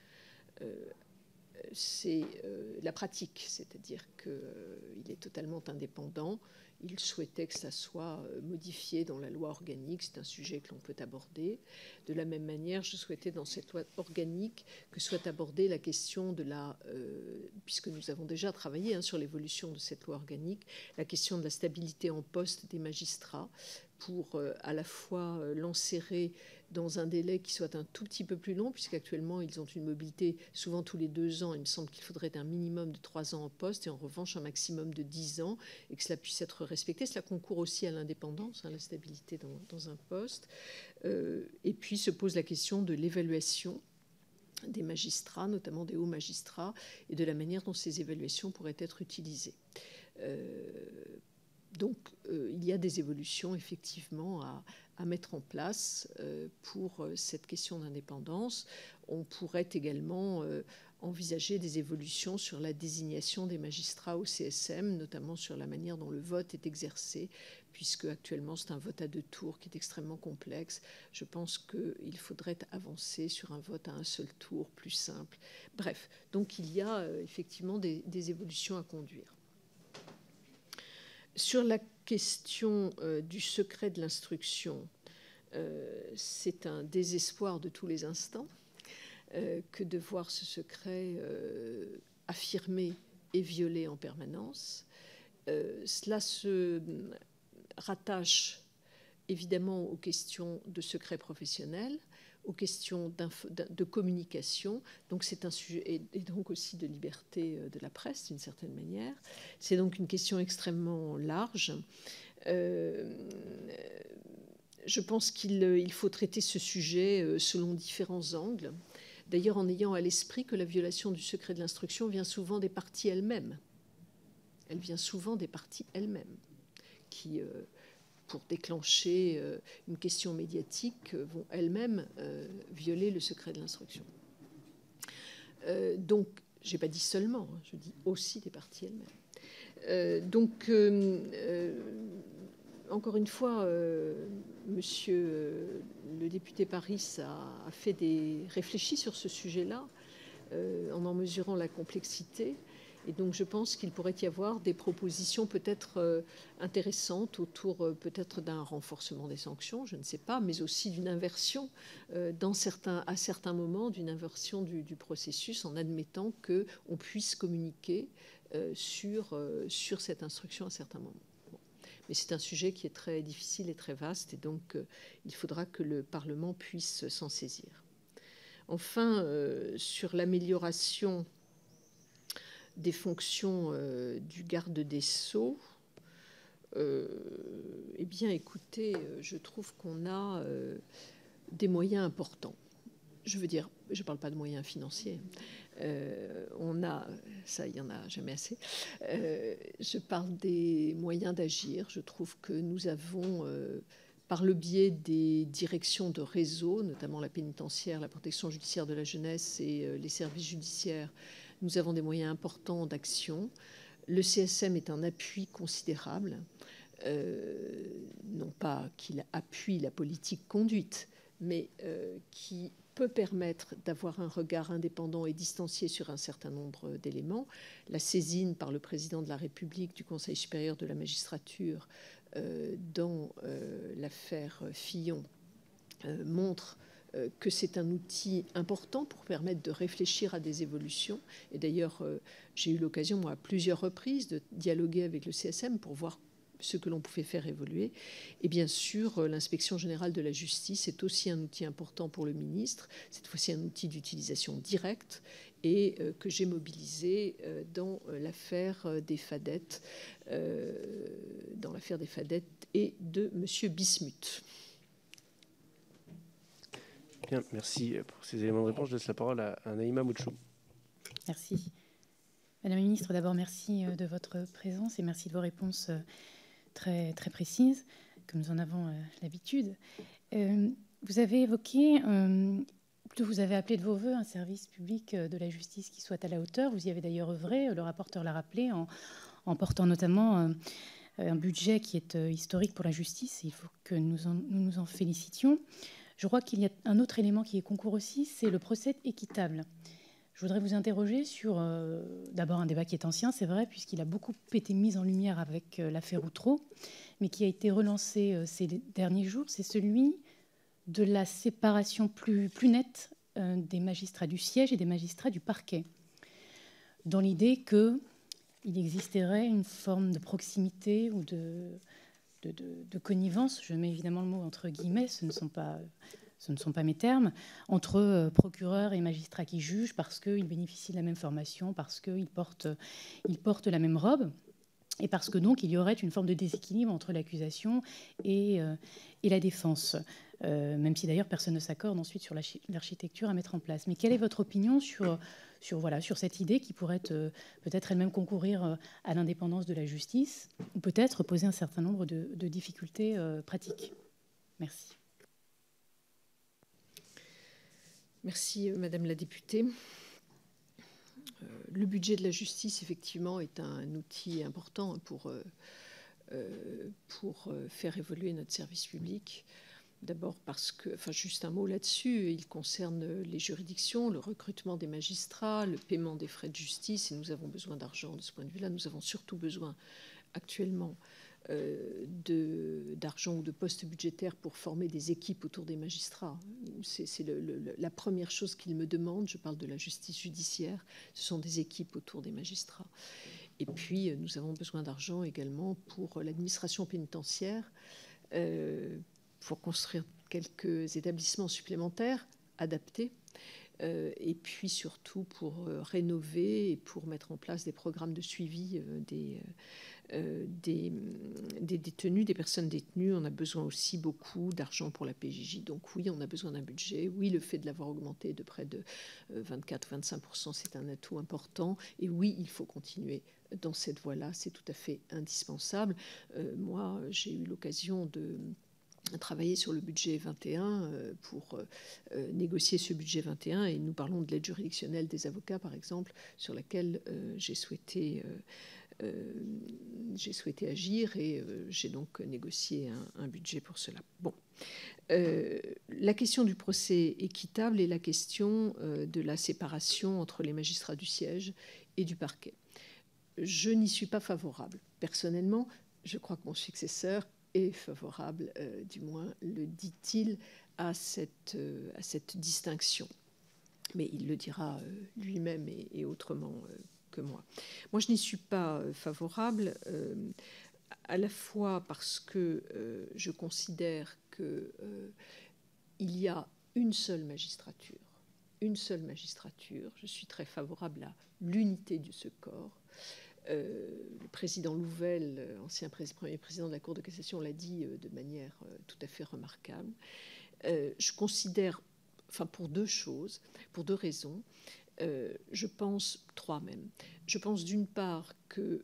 C'est la pratique, c'est-à-dire qu'il est totalement indépendant. Il souhaitait que ça soit modifié dans la loi organique. C'est un sujet que l'on peut aborder. De la même manière, je souhaitais dans cette loi organique que soit abordée la question de la... puisque nous avons déjà travaillé sur l'évolution de cette loi organique, la question de la stabilité en poste des magistrats pour à la fois l'enserrer dans un délai qui soit un tout petit peu plus long, puisqu'actuellement ils ont une mobilité souvent tous les 2 ans. Il me semble qu'il faudrait un minimum de 3 ans en poste et en revanche un maximum de 10 ans, et que cela puisse être respecté. Cela concourt aussi à l'indépendance, la stabilité dans un poste. Et puis se pose la question de l'évaluation des magistrats, notamment des hauts magistrats, et de la manière dont ces évaluations pourraient être utilisées. Donc, il y a des évolutions, effectivement, à mettre en place pour cette question d'indépendance. On pourrait également envisager des évolutions sur la désignation des magistrats au CSM, notamment sur la manière dont le vote est exercé, puisque actuellement c'est un vote à 2 tours qui est extrêmement complexe. Je pense qu'il faudrait avancer sur un vote à un seul tour, plus simple. Bref, donc il y a effectivement des évolutions à conduire. Sur la question du secret de l'instruction, c'est un désespoir de tous les instants que de voir ce secret affirmé et violé en permanence. Cela se rattache évidemment aux questions de secret professionnel, aux questions de communication. Donc c'est un sujet, et donc aussi de liberté de la presse d'une certaine manière. C'est donc une question extrêmement large. Je pense qu'il faut traiter ce sujet selon différents angles. D'ailleurs, en ayant à l'esprit que la violation du secret de l'instruction vient souvent des parties elles-mêmes. Elle vient souvent des parties elles-mêmes qui, pour déclencher une question médiatique, vont elles-mêmes violer le secret de l'instruction. Donc, je n'ai pas dit seulement, je dis aussi des parties elles-mêmes. Encore une fois, monsieur le député Paris a réfléchi sur ce sujet-là en mesurant la complexité. Et donc je pense qu'il pourrait y avoir des propositions peut-être intéressantes autour peut-être d'un renforcement des sanctions, je ne sais pas, mais aussi d'une inversion à certains moments, d'une inversion du processus en admettant qu'on puisse communiquer sur cette instruction à certains moments. Mais c'est un sujet qui est très difficile et très vaste, et donc il faudra que le Parlement puisse s'en saisir. Enfin, sur l'amélioration des fonctions du garde des Sceaux, eh bien, écoutez, je trouve qu'on a des moyens importants. Je veux dire, je ne parle pas de moyens financiers. On a, ça, il n'y en a jamais assez. Je parle des moyens d'agir. Je trouve que nous avons, par le biais des directions de réseau, notamment la pénitentiaire, la protection judiciaire de la jeunesse et les services judiciaires, nous avons des moyens importants d'action. Le CSM est un appui considérable, non pas qu'il appuie la politique conduite, mais qui peut permettre d'avoir un regard indépendant et distancié sur un certain nombre d'éléments. La saisine par le président de la République du Conseil supérieur de la magistrature dans l'affaire Fillon montre que c'est un outil important pour permettre de réfléchir à des évolutions. Et d'ailleurs, j'ai eu l'occasion, moi, à plusieurs reprises, de dialoguer avec le CSM pour voir ce que l'on pouvait faire évoluer. Et bien sûr, l'inspection générale de la justice est aussi un outil important pour le ministre, cette fois-ci un outil d'utilisation directe, et que j'ai mobilisé dans l'affaire des Fadettes, et de M. Bismuth. Bien, merci pour ces éléments de réponse. Je laisse la parole à Naïma Moutchou. Merci. Madame la ministre, d'abord, merci de votre présence et merci de vos réponses très, très précises, comme nous en avons l'habitude. Vous avez évoqué, vous avez appelé de vos voeux un service public de la justice qui soit à la hauteur. Vous y avez d'ailleurs œuvré, le rapporteur l'a rappelé, en portant notamment un budget qui est historique pour la justice. Il faut que nous nous en félicitions. Je crois qu'il y a un autre élément qui est concourt aussi, c'est le procès équitable. Je voudrais vous interroger sur, d'abord, un débat qui est ancien, c'est vrai, puisqu'il a beaucoup été mis en lumière avec l'affaire Outreau, mais qui a été relancé ces derniers jours, c'est celui de la séparation plus nette des magistrats du siège et des magistrats du parquet, dans l'idée qu'il existerait une forme de proximité ou de connivence, je mets évidemment le mot entre guillemets, ce ne sont pas mes termes, entre procureurs et magistrats qui jugent parce qu'ils bénéficient de la même formation, parce qu'ils portent la même robe, et parce que donc il y aurait une forme de déséquilibre entre l'accusation et la défense, même si d'ailleurs personne ne s'accorde ensuite sur l'architecture à mettre en place. Mais quelle est votre opinion sur cette idée qui pourrait peut-être elle-même concourir à l'indépendance de la justice, ou peut-être poser un certain nombre de difficultés pratiques? Merci. Merci, Madame la députée. Le budget de la justice, effectivement, est un outil important pour faire évoluer notre service public. D'abord parce que, juste un mot là-dessus, il concerne les juridictions, le recrutement des magistrats, le paiement des frais de justice, et nous avons besoin d'argent de ce point de vue-là. Nous avons surtout besoin actuellement d'argent ou de postes budgétaires pour former des équipes autour des magistrats. C'est la première chose qu'ils me demandent. Je parle de la justice judiciaire. Ce sont des équipes autour des magistrats. Et puis, nous avons besoin d'argent également pour l'administration pénitentiaire, pour construire quelques établissements supplémentaires adaptés, et puis surtout pour rénover et pour mettre en place des programmes de suivi des détenus, des personnes détenues. On a besoin aussi beaucoup d'argent pour la PJJ. Donc oui, on a besoin d'un budget. Oui, le fait de l'avoir augmenté de près de 24 ou 25%, c'est un atout important. Et oui, il faut continuer dans cette voie-là. C'est tout à fait indispensable. Moi, j'ai eu l'occasion de travailler sur le budget 21 pour négocier ce budget 21, et nous parlons de l'aide juridictionnelle des avocats, par exemple, sur laquelle j'ai souhaité agir, et j'ai donc négocié un budget pour cela. Bon. La question du procès équitable et la question de la séparation entre les magistrats du siège et du parquet. Je n'y suis pas favorable. Personnellement, je crois que mon successeur est favorable, du moins le dit-il, à cette distinction. Mais il le dira lui-même et autrement que moi. Moi, je n'y suis pas favorable, à la fois parce que je considère qu'il y a une seule magistrature. Je suis très favorable à l'unité de ce corps. Le président Louvel, ancien premier président de la Cour de cassation, l'a dit de manière tout à fait remarquable. Je considère, pour deux raisons, je pense, trois même. Je pense d'une part qu'il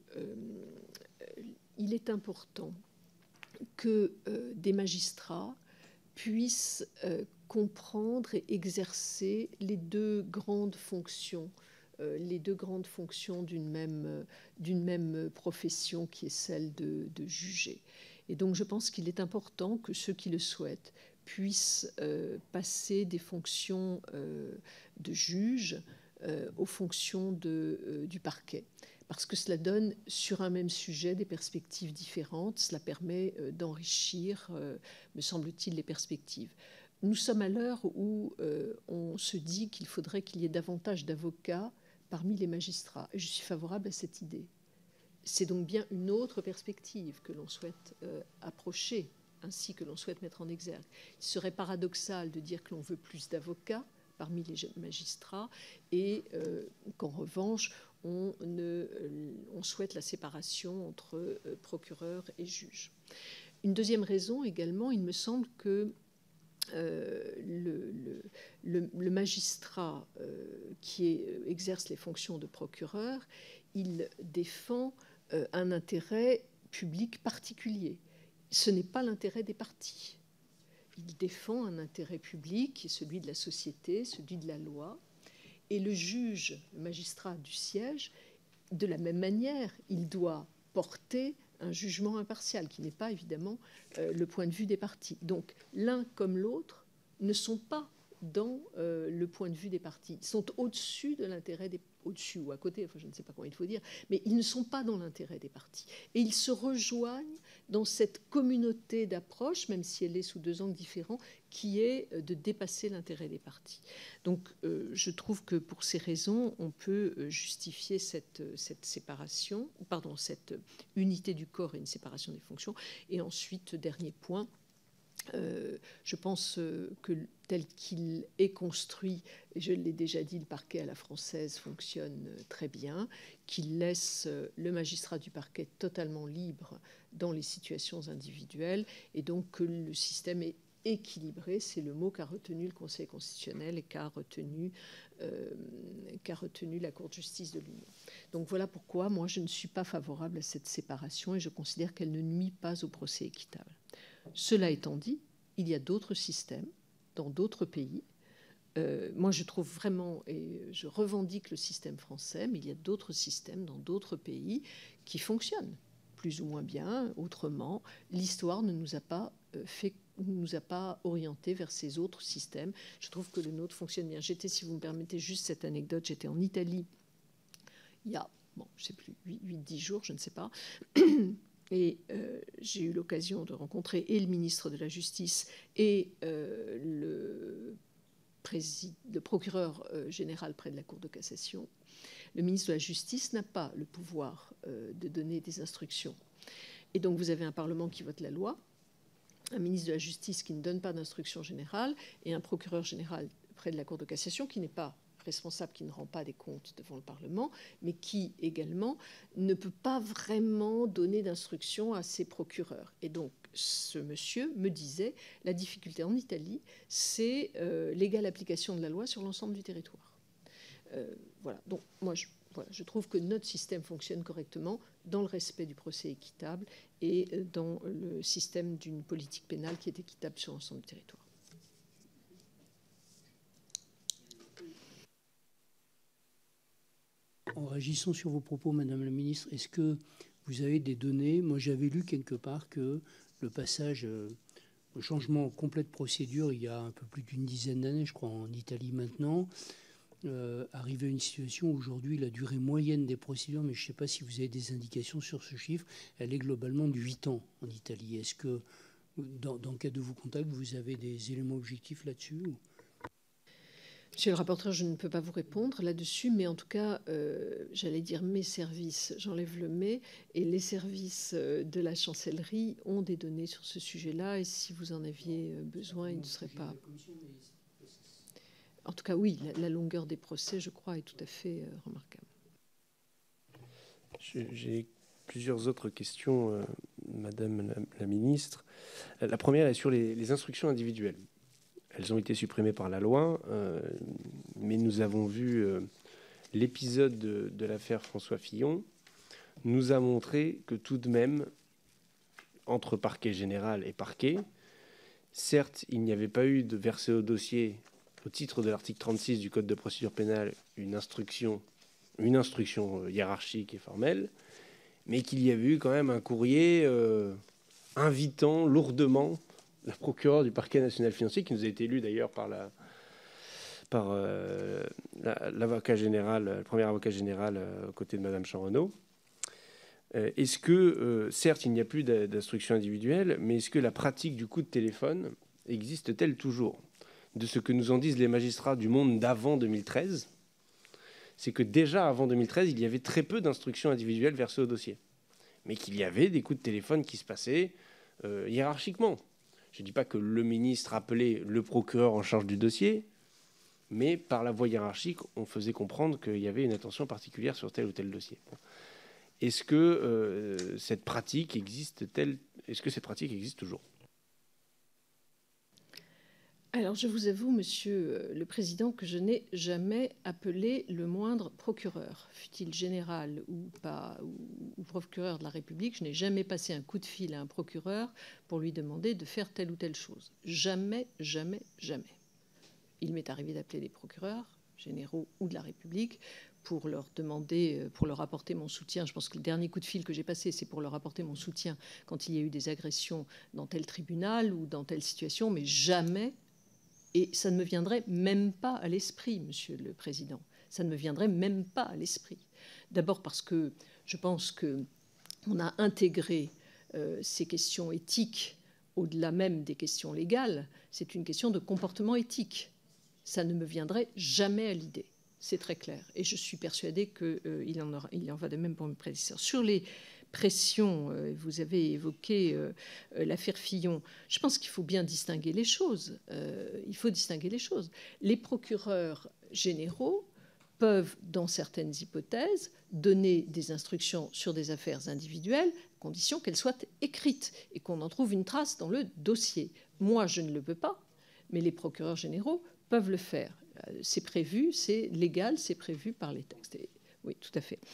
est important que des magistrats puissent comprendre et exercer les deux grandes fonctions d'une même profession, qui est celle de juger. Et donc je pense qu'il est important que ceux qui le souhaitent puissent passer des fonctions de juge aux fonctions du parquet, parce que cela donne sur un même sujet des perspectives différentes. Cela permet d'enrichir, me semble-t-il, les perspectives. Nous sommes à l'heure où on se dit qu'il faudrait qu'il y ait davantage d'avocats parmi les magistrats. Et je suis favorable à cette idée. C'est donc bien une autre perspective que l'on souhaite approcher, ainsi que l'on souhaite mettre en exergue. Il serait paradoxal de dire que l'on veut plus d'avocats parmi les magistrats et qu'en revanche, on souhaite la séparation entre procureurs et juges. Une deuxième raison également, il me semble que le magistrat qui exerce les fonctions de procureur, il défend un intérêt public particulier. Ce n'est pas l'intérêt des partis. Il défend un intérêt public qui est celui de la société, celui de la loi. Et le juge, le magistrat du siège, de la même manière, il doit porter un jugement impartial, qui n'est pas évidemment le point de vue des partis. Donc l'un comme l'autre ne sont pas dans le point de vue des partis. Ils sont au-dessus de l'intérêt des... au-dessus ou à côté, je ne sais pas comment il faut dire, mais ils ne sont pas dans l'intérêt des partis. Et ils se rejoignent dans cette communauté d'approche, même si elle est sous deux angles différents, qui est de dépasser l'intérêt des parties. Donc je trouve que pour ces raisons, on peut justifier cette séparation, pardon, cette unité du corps et une séparation des fonctions. Et ensuite, dernier point, je pense que tel qu'il est construit, et je l'ai déjà dit, le parquet à la française fonctionne très bien, qu'il laisse le magistrat du parquet totalement libre dans les situations individuelles, et donc que le système est équilibré, c'est le mot qu'a retenu le Conseil constitutionnel et qu'a retenu la Cour de justice de l'Union. Donc voilà pourquoi moi je ne suis pas favorable à cette séparation et je considère qu'elle ne nuit pas au procès équitable. Cela étant dit, il y a d'autres systèmes dans d'autres pays. Moi, je trouve vraiment, et je revendique le système français, mais il y a d'autres systèmes dans d'autres pays qui fonctionnent plus ou moins bien, autrement. L'histoire ne nous a pas orientés vers ces autres systèmes. Je trouve que le nôtre fonctionne bien. Si vous me permettez juste cette anecdote, j'étais en Italie il y a, je ne sais plus, 8-10 jours, je ne sais pas. Et j'ai eu l'occasion de rencontrer et le ministre de la Justice et le procureur général près de la Cour de cassation. Le ministre de la Justice n'a pas le pouvoir de donner des instructions. Et donc vous avez un Parlement qui vote la loi, un ministre de la Justice qui ne donne pas d'instruction générale et un procureur général près de la Cour de cassation qui n'est pas responsable, qui ne rend pas des comptes devant le Parlement, mais qui également ne peut pas vraiment donner d'instructions à ses procureurs. Et donc, ce monsieur me disait, la difficulté en Italie, c'est l'égale application de la loi sur l'ensemble du territoire. Voilà. Donc, moi, je trouve que notre système fonctionne correctement dans le respect du procès équitable et dans le système d'une politique pénale qui est équitable sur l'ensemble du territoire. En réagissant sur vos propos, Madame la Ministre, est-ce que vous avez des données? Moi, j'avais lu quelque part que le passage, le changement complet de procédure, il y a un peu plus d'une dizaine d'années, je crois, en Italie maintenant, arrivait à une situation où aujourd'hui, la durée moyenne des procédures, mais je ne sais pas si vous avez des indications sur ce chiffre, elle est globalement de 8 ans en Italie. Est-ce que, dans le cadre de vos contacts, vous avez des éléments objectifs là-dessus ou... Monsieur le rapporteur, je ne peux pas vous répondre là-dessus, mais en tout cas, j'allais dire mes services, j'enlève le « mais », et les services de la chancellerie ont des données sur ce sujet-là, et si vous en aviez besoin, il ne serait pas... En tout cas, oui, la longueur des procès, je crois, est tout à fait remarquable. J'ai plusieurs autres questions, Madame la Ministre. La première est sur les instructions individuelles. Elles ont été supprimées par la loi, mais nous avons vu l'épisode de l'affaire François Fillon nous a montré que tout de même, entre parquet général et parquet, certes, il n'y avait pas eu de versé au dossier au titre de l'article 36 du Code de procédure pénale une instruction hiérarchique et formelle, mais qu'il y avait eu quand même un courrier invitant lourdement la procureure du parquet national financier, qui nous a été élue d'ailleurs par l'avocat général, le premier avocat général aux côtés de Madame Chanrenaud. Est-ce que, certes, il n'y a plus d'instruction individuelle, mais est-ce que la pratique du coup de téléphone existe-t-elle toujours? De ce que nous en disent les magistrats du monde d'avant 2013, c'est que déjà avant 2013, il y avait très peu d'instructions individuelles versées au dossier, mais qu'il y avait des coups de téléphone qui se passaient hiérarchiquement. Je ne dis pas que le ministre appelait le procureur en charge du dossier, mais par la voie hiérarchique, on faisait comprendre qu'il y avait une attention particulière sur tel ou tel dossier. Est-ce que cette pratique existe-t-elle? Est-ce que cette pratique existe toujours? Alors, je vous avoue, Monsieur le Président, que je n'ai jamais appelé le moindre procureur, fût-il général ou pas, ou procureur de la République. Je n'ai jamais passé un coup de fil à un procureur pour lui demander de faire telle ou telle chose. Jamais, jamais, jamais. Il m'est arrivé d'appeler des procureurs généraux ou de la République pour leur demander, pour leur apporter mon soutien. Je pense que le dernier coup de fil que j'ai passé, c'est pour leur apporter mon soutien quand il y a eu des agressions dans tel tribunal ou dans telle situation, mais jamais. Et ça ne me viendrait même pas à l'esprit, Monsieur le Président. Ça ne me viendrait même pas à l'esprit. D'abord parce que je pense qu'on a intégré ces questions éthiques, au-delà même des questions légales, c'est une question de comportement éthique. Ça ne me viendrait jamais à l'idée. C'est très clair. Et je suis persuadée qu'il en va de même pour mes prédécesseurs. Sur les pressions, vous avez évoqué l'affaire Fillon. Je pense qu'il faut bien distinguer les choses. Il faut distinguer les choses. Les procureurs généraux peuvent, dans certaines hypothèses, donner des instructions sur des affaires individuelles, à condition qu'elles soient écrites et qu'on en trouve une trace dans le dossier. Moi, je ne le peux pas, mais les procureurs généraux peuvent le faire. C'est prévu, c'est légal, c'est prévu par les textes. Et oui, tout à fait.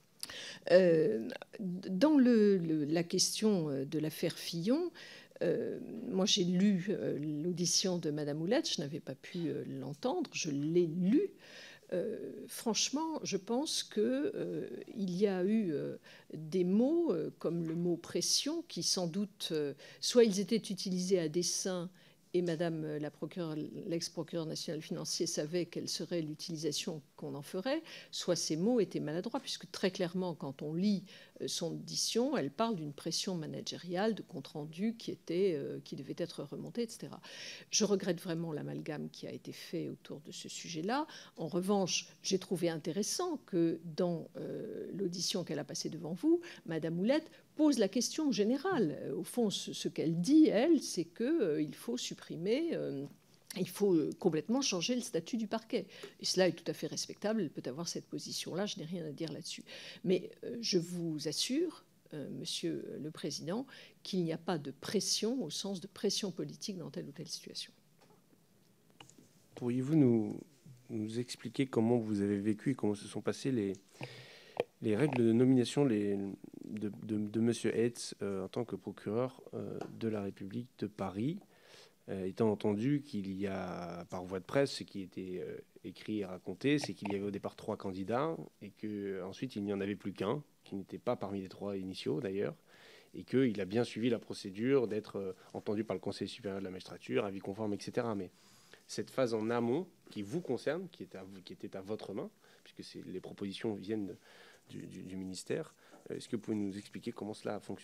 Dans la question de l'affaire Fillon, moi j'ai lu l'audition de Madame Houlette, je n'avais pas pu l'entendre, je l'ai lu. Franchement, je pense qu'il y a eu des mots, comme le mot pression, qui sans doute, soit ils étaient utilisés à dessein, et Madame l'ex-procureure nationale financier savait quelle serait l'utilisation qu'on en ferait, soit ces mots étaient maladroits, puisque très clairement, quand on lit son audition, elle parle d'une pression managériale, de compte-rendu qui devait être remonté, etc. Je regrette vraiment l'amalgame qui a été fait autour de ce sujet-là. En revanche, j'ai trouvé intéressant que dans l'audition qu'elle a passée devant vous, Madame Houlette pose la question générale. Au fond, ce qu'elle dit, elle, c'est qu'il faut supprimer... il faut complètement changer le statut du parquet. Et cela est tout à fait respectable. Elle peut avoir cette position-là. Je n'ai rien à dire là-dessus. Mais je vous assure, Monsieur le Président, qu'il n'y a pas de pression au sens de pression politique dans telle ou telle situation. Pourriez-vous nous expliquer comment vous avez vécu et comment se sont passées les règles de nomination de Monsieur Hetz en tant que procureur de la République de Paris, étant entendu qu'il y a, par voie de presse, ce qui était écrit et raconté, c'est qu'il y avait au départ 3 candidats et qu'ensuite il n'y en avait plus qu'un, qui n'était pas parmi les 3 initiaux d'ailleurs, et qu'il a bien suivi la procédure d'être entendu par le Conseil supérieur de la magistrature, avis conforme, etc. Mais cette phase en amont qui vous concerne, qui était à votre main, puisque les propositions viennent du ministère, est-ce que vous pouvez nous expliquer comment cela a fonctionné ?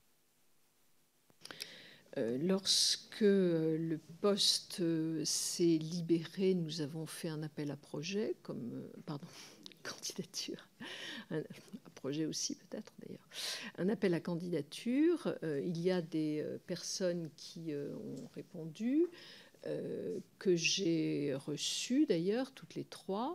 Lorsque le poste s'est libéré, nous avons fait un appel à projet, candidature, un projet aussi peut-être d'ailleurs, un appel à candidature. Il y a des personnes qui ont répondu, que j'ai reçues d'ailleurs, toutes les 3.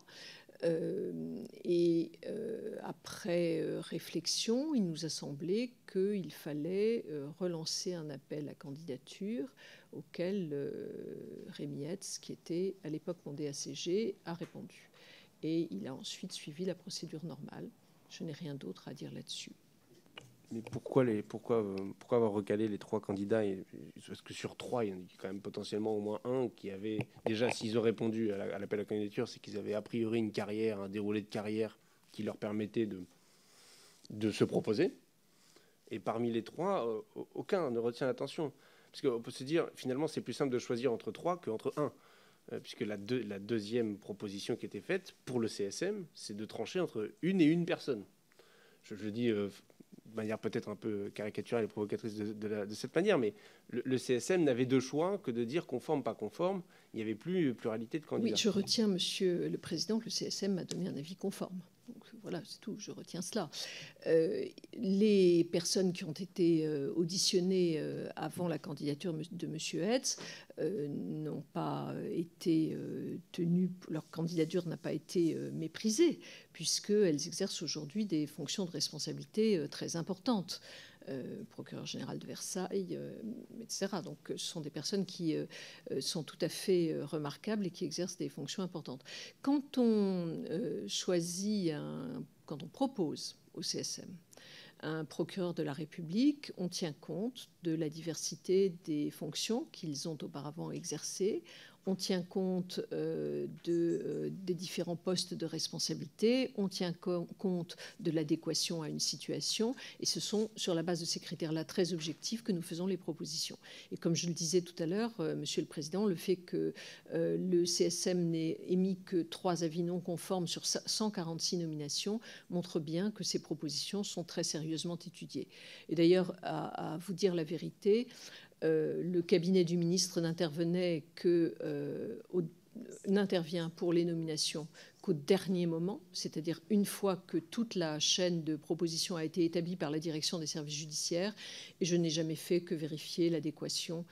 Après réflexion, il nous a semblé qu'il fallait relancer un appel à candidature auquel Rémi Hetz, qui était à l'époque mon DACG, a répondu. Et il a ensuite suivi la procédure normale. Je n'ai rien d'autre à dire là-dessus. Mais pourquoi avoir recalé les 3 candidats parce que sur 3, il y en a quand même potentiellement au moins un qui avait déjà, s'ils ont répondu à l'appel à candidature, c'est qu'ils avaient a priori une carrière, un déroulé de carrière qui leur permettait de se proposer. Et parmi les 3, aucun ne retient l'attention. Parce qu'on peut se dire, finalement, c'est plus simple de choisir entre 3 qu'entre 1. Puisque la deuxième proposition qui était faite pour le CSM, c'est de trancher entre une personne. Je le dis de manière peut-être un peu caricaturale et provocatrice de cette manière, mais le CSM n'avait de choix que de dire conforme, pas conforme. Il n'y avait plus pluralité de candidats. Oui, je retiens, Monsieur le Président, que le CSM m'a donné un avis conforme. Donc, voilà, c'est tout, je retiens cela. Les personnes qui ont été auditionnées avant la candidature de M. Hetz n'ont pas été tenues, leur candidature n'a pas été méprisée, puisqu'elles exercent aujourd'hui des fonctions de responsabilité très importantes. Procureur général de Versailles, etc. Donc ce sont des personnes qui sont tout à fait remarquables et qui exercent des fonctions importantes. Quand on propose au CSM un procureur de la République, on tient compte de la diversité des fonctions qu'ils ont auparavant exercées. On tient compte des différents postes de responsabilité, on tient compte de l'adéquation à une situation, et ce sont sur la base de ces critères-là très objectifs que nous faisons les propositions. Et comme je le disais tout à l'heure, Monsieur le Président, le fait que le CSM n'ait émis que 3 avis non conformes sur 146 nominations montre bien que ces propositions sont très sérieusement étudiées. Et d'ailleurs, à vous dire la vérité, le cabinet du ministre n'intervient pour les nominations qu'au dernier moment, c'est-à-dire une fois que toute la chaîne de propositions a été établie par la direction des services judiciaires, et je n'ai jamais fait que vérifier l'adéquation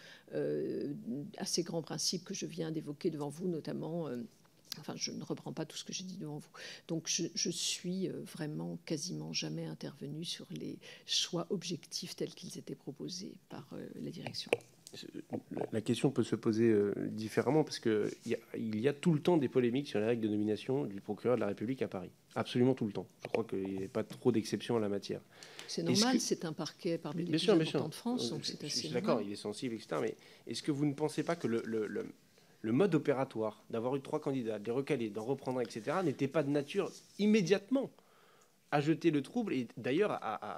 à ces grands principes que je viens d'évoquer devant vous, notamment... Enfin, je ne reprends pas tout ce que j'ai dit devant vous. Donc, je suis vraiment quasiment jamais intervenue sur les choix objectifs tels qu'ils étaient proposés par la direction. La question peut se poser différemment parce qu'il y a tout le temps des polémiques sur les règles de nomination du procureur de la République à Paris. Absolument tout le temps. Je crois qu'il n'y a pas trop d'exceptions en la matière. C'est normal, c'est un parquet parmi les plus importants de France, donc c'est assez normal. Je suis d'accord, il est sensible, etc. Mais est-ce que vous ne pensez pas que le mode opératoire d'avoir eu 3 candidats, de les recaler, d'en reprendre, etc., n'était pas de nature immédiatement à jeter le trouble et d'ailleurs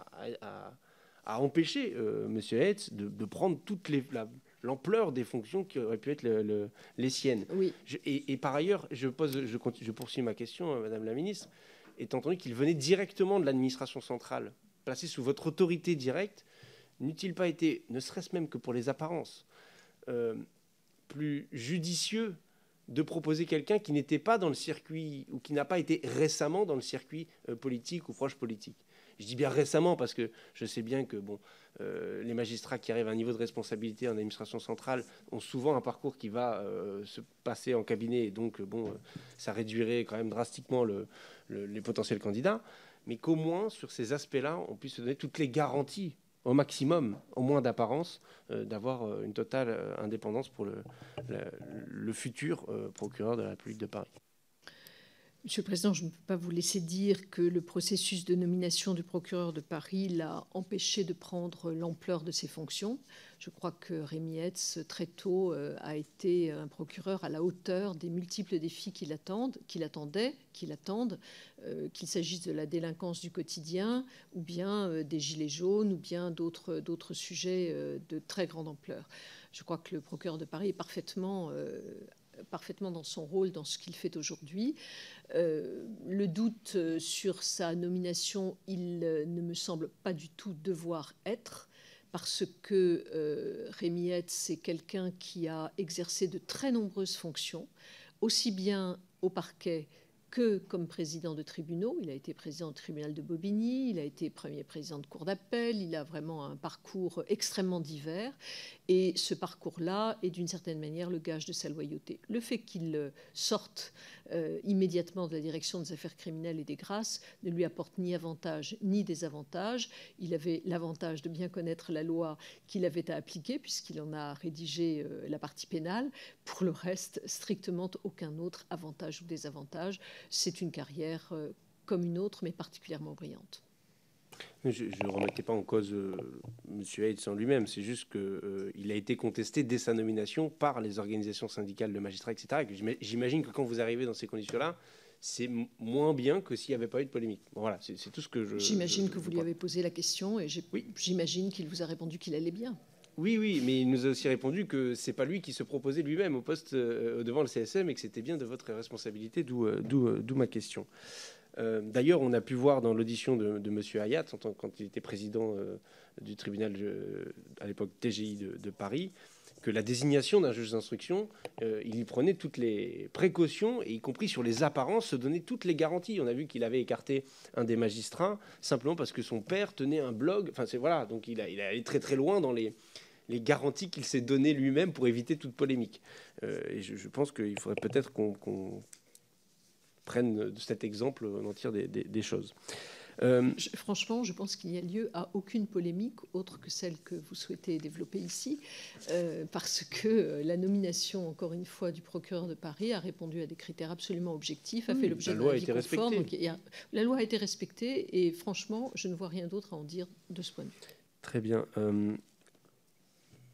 à empêcher M. Hetz de prendre toute l'ampleur des fonctions qui auraient pu être les siennes. Oui. Et par ailleurs, je poursuis ma question, Madame la Ministre, étant entendu qu'il venait directement de l'administration centrale, placé sous votre autorité directe, n'eût-il pas été, ne serait-ce même que pour les apparences, plus judicieux de proposer quelqu'un qui n'était pas dans le circuit ou qui n'a pas été récemment dans le circuit politique ou proche politique? Je dis bien récemment parce que je sais bien que les magistrats qui arrivent à un niveau de responsabilité en administration centrale ont souvent un parcours qui va se passer en cabinet et donc ça réduirait quand même drastiquement les potentiels candidats, mais qu'au moins sur ces aspects-là on puisse se donner toutes les garanties au maximum, au moins d'apparence, d'avoir une totale indépendance pour le futur procureur de la République de Paris. Monsieur le Président, je ne peux pas vous laisser dire que le processus de nomination du procureur de Paris l'a empêché de prendre l'ampleur de ses fonctions. Je crois que Rémy Hetz, très tôt, a été un procureur à la hauteur des multiples défis qui l'attendent, qu'il s'agisse de la délinquance du quotidien, ou bien des gilets jaunes, ou bien d'autres sujets de très grande ampleur. Je crois que le procureur de Paris est parfaitement dans son rôle, dans ce qu'il fait aujourd'hui. Le doute sur sa nomination, il ne me semble pas du tout devoir être, parce que Rémy Hetz, c'est quelqu'un qui a exercé de très nombreuses fonctions, aussi bien au parquet que comme président de tribunaux. Il a été président du tribunal de Bobigny, il a été premier président de cour d'appel, il a vraiment un parcours extrêmement divers. Et ce parcours-là est d'une certaine manière le gage de sa loyauté. Le fait qu'il sorte immédiatement de la direction des affaires criminelles et des grâces ne lui apporte ni avantage ni désavantage. Il avait l'avantage de bien connaître la loi qu'il avait à appliquer puisqu'il en a rédigé la partie pénale. Pour le reste, strictement aucun autre avantage ou désavantage. C'est une carrière comme une autre, mais particulièrement brillante. Je ne remettais pas en cause M. Hetz en lui-même, c'est juste qu'il a été contesté dès sa nomination par les organisations syndicales de magistrats, etc. Et j'imagine que quand vous arrivez dans ces conditions-là, c'est moins bien que s'il n'y avait pas eu de polémique. Bon, voilà, c'est tout ce que je... J'imagine que vous lui avez posé la question et j'imagine qu'il vous a répondu qu'il allait bien. Oui, mais il nous a aussi répondu que c'est pas lui qui se proposait lui-même au poste devant le CSM et que c'était bien de votre responsabilité, d'où ma question. D'ailleurs, on a pu voir dans l'audition de M. Hayat, quand il était président du tribunal, à l'époque TGI de Paris, que la désignation d'un juge d'instruction, il y prenait toutes les précautions, et y compris sur les apparences, se donnait toutes les garanties. On a vu qu'il avait écarté un des magistrats simplement parce que son père tenait un blog. Enfin, voilà, donc il est allé très très loin dans les garanties qu'il s'est données lui-même pour éviter toute polémique. Et je pense qu'il faudrait peut-être qu'on prenne de cet exemple, on en tire des choses. Franchement, je pense qu'il n'y a lieu à aucune polémique autre que celle que vous souhaitez développer ici, parce que la nomination, encore une fois, du procureur de Paris a répondu à des critères absolument objectifs, a fait l'objet d'un avis conforme. Donc, la loi a été respectée et franchement, je ne vois rien d'autre à en dire de ce point de vue. Très bien.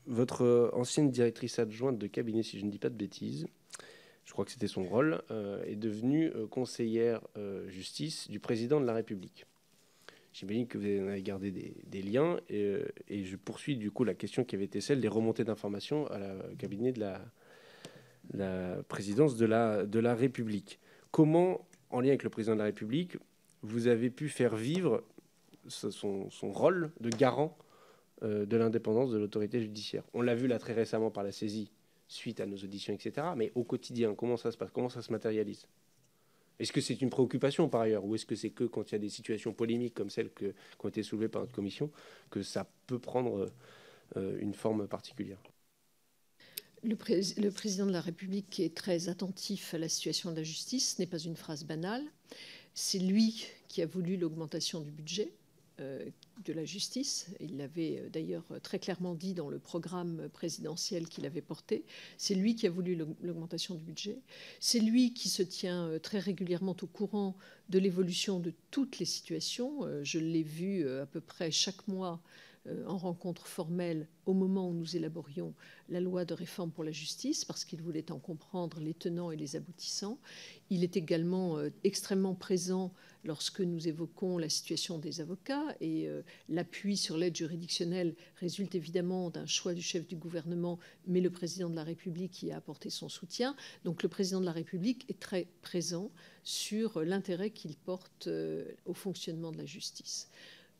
votre ancienne directrice adjointe de cabinet, si je ne dis pas de bêtises, je crois que c'était son rôle, est devenue conseillère justice du président de la République. J'imagine que vous en avez gardé des liens et je poursuis du coup la question qui avait été celle des remontées d'informations à la cabinet de la présidence de la République. Comment, en lien avec le président de la République, vous avez pu faire vivre son rôle de garant de l'indépendance de l'autorité judiciaire? On l'a vu là très récemment par la saisie suite à nos auditions, etc. Mais au quotidien, comment ça se passe? Comment ça se matérialise? Est-ce que c'est une préoccupation par ailleurs, ou est-ce que c'est que quand il y a des situations polémiques comme celles qui ont été soulevées par notre commission que ça peut prendre une forme particulière? Le président de la République est très attentif à la situation de la justice. Ce n'est pas une phrase banale. C'est lui qui a voulu l'augmentation du budget de la justice. Il l'avait d'ailleurs très clairement dit dans le programme présidentiel qu'il avait porté. C'est lui qui a voulu l'augmentation du budget. C'est lui qui se tient très régulièrement au courant de l'évolution de toutes les situations. Je l'ai vu à peu près chaque mois en rencontre formelle au moment où nous élaborions la loi de réforme pour la justice, parce qu'il voulait en comprendre les tenants et les aboutissants. Il est également extrêmement présent lorsque nous évoquons la situation des avocats, et l'appui sur l'aide juridictionnelle résulte évidemment d'un choix du chef du gouvernement, mais le président de la République y a apporté son soutien. Donc le président de la République est très présent sur l'intérêt qu'il porte au fonctionnement de la justice.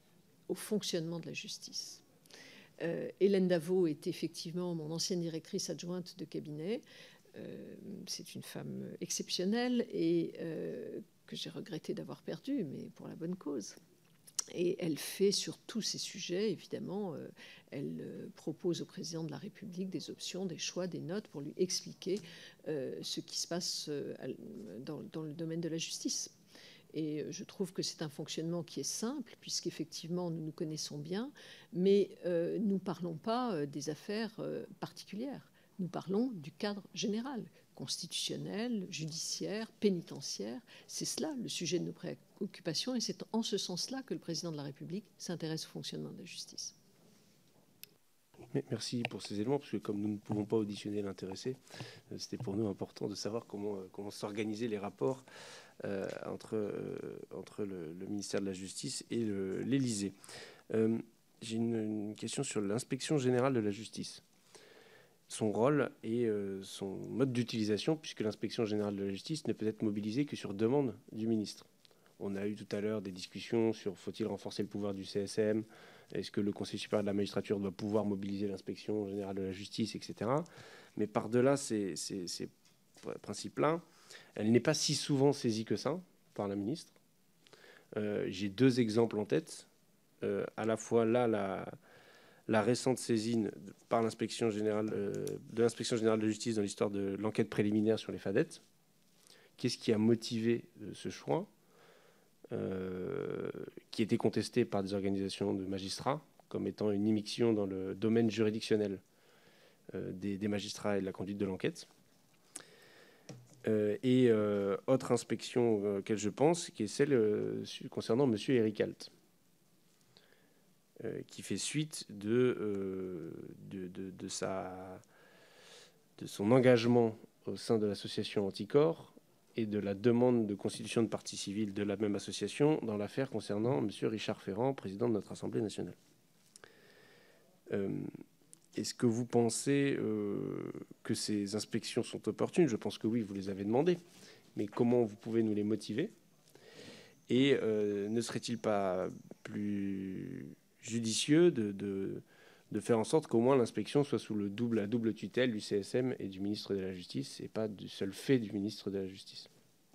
Hélène Davot est effectivement mon ancienne directrice adjointe de cabinet. C'est une femme exceptionnelle et que j'ai regretté d'avoir perdue, mais pour la bonne cause. Et elle fait sur tous ces sujets, évidemment, elle propose au président de la République des options, des choix, des notes pour lui expliquer ce qui se passe dans le domaine de la justice. Et je trouve que c'est un fonctionnement qui est simple, puisqu'effectivement, nous nous connaissons bien, mais nous ne parlons pas des affaires particulières. Nous parlons du cadre général, constitutionnel, judiciaire, pénitentiaire. C'est cela le sujet de nos préoccupations, et c'est en ce sens-là que le président de la République s'intéresse au fonctionnement de la justice. Merci pour ces éléments, parce que comme nous ne pouvons pas auditionner l'intéressé, c'était pour nous important de savoir comment s'organisaient les rapports entre le ministère de la Justice et l'Élysée. J'ai une question sur l'inspection générale de la justice. Son rôle et son mode d'utilisation, puisque l'inspection générale de la justice ne peut être mobilisée que sur demande du ministre. On a eu tout à l'heure des discussions sur faut-il renforcer le pouvoir du CSM, est-ce que le Conseil supérieur de la magistrature doit pouvoir mobiliser l'inspection générale de la justice, etc. Mais par-delà ces principes-là, elle n'est pas si souvent saisie que ça par la ministre. J'ai deux exemples en tête. À la fois là, la récente saisine par l'inspection générale de l'inspection générale de justice dans l'histoire de l'enquête préliminaire sur les FADET. Qu'est-ce qui a motivé ce choix qui était contesté par des organisations de magistrats comme étant une immixtion dans le domaine juridictionnel des magistrats et de la conduite de l'enquête. Autre inspection auquel je pense, qui est celle concernant M. Eric Alt, qui fait suite de son engagement au sein de l'association Anticorps et de la demande de constitution de partie civile de la même association dans l'affaire concernant M. Richard Ferrand, président de notre Assemblée nationale. Est-ce que vous pensez que ces inspections sont opportunes? Je pense que oui, vous les avez demandées. Mais comment vous pouvez nous les motiver? Et ne serait-il pas plus judicieux de faire en sorte qu'au moins l'inspection soit sous la double tutelle du CSM et du ministre de la Justice, et pas du seul fait du ministre de la Justice?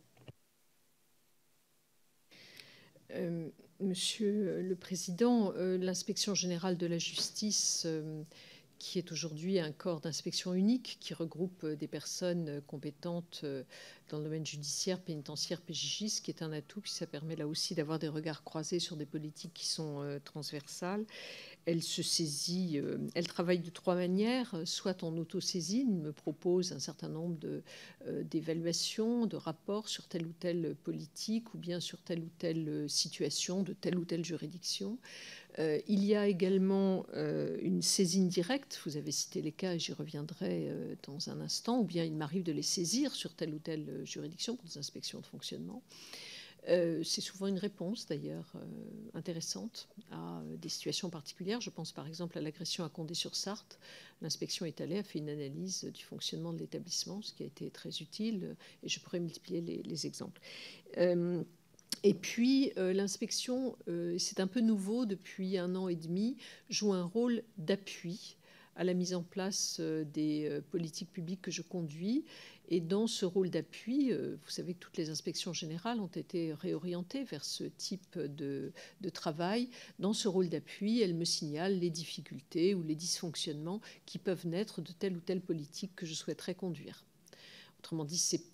Monsieur le Président, l'inspection générale de la justice, qui est aujourd'hui un corps d'inspection unique qui regroupe des personnes compétentes dans le domaine judiciaire, pénitentiaire, PJJ, ce qui est un atout, puis ça permet là aussi d'avoir des regards croisés sur des politiques qui sont transversales. Elle se saisit, elle travaille de trois manières, soit en autosaisine, me propose un certain nombre d'évaluations, de rapports sur telle ou telle politique, ou bien sur telle ou telle situation de telle ou telle juridiction. Il y a également une saisine directe, vous avez cité les cas et j'y reviendrai dans un instant, ou bien il m'arrive de les saisir sur telle ou telle juridiction pour des inspections de fonctionnement. C'est souvent une réponse, d'ailleurs, intéressante à des situations particulières. Je pense par exemple à l'agression à Condé-sur-Sarthe. L'inspection est allée, a fait une analyse du fonctionnement de l'établissement, ce qui a été très utile, et je pourrais multiplier les exemples. Et puis, l'inspection, c'est un peu nouveau depuis 1 an et demi, joue un rôle d'appui à la mise en place des politiques publiques que je conduis. Et dans ce rôle d'appui, vous savez que toutes les inspections générales ont été réorientées vers ce type de travail. Dans ce rôle d'appui, elles me signalent les difficultés ou les dysfonctionnements qui peuvent naître de telle ou telle politique que je souhaiterais conduire. Autrement dit, ce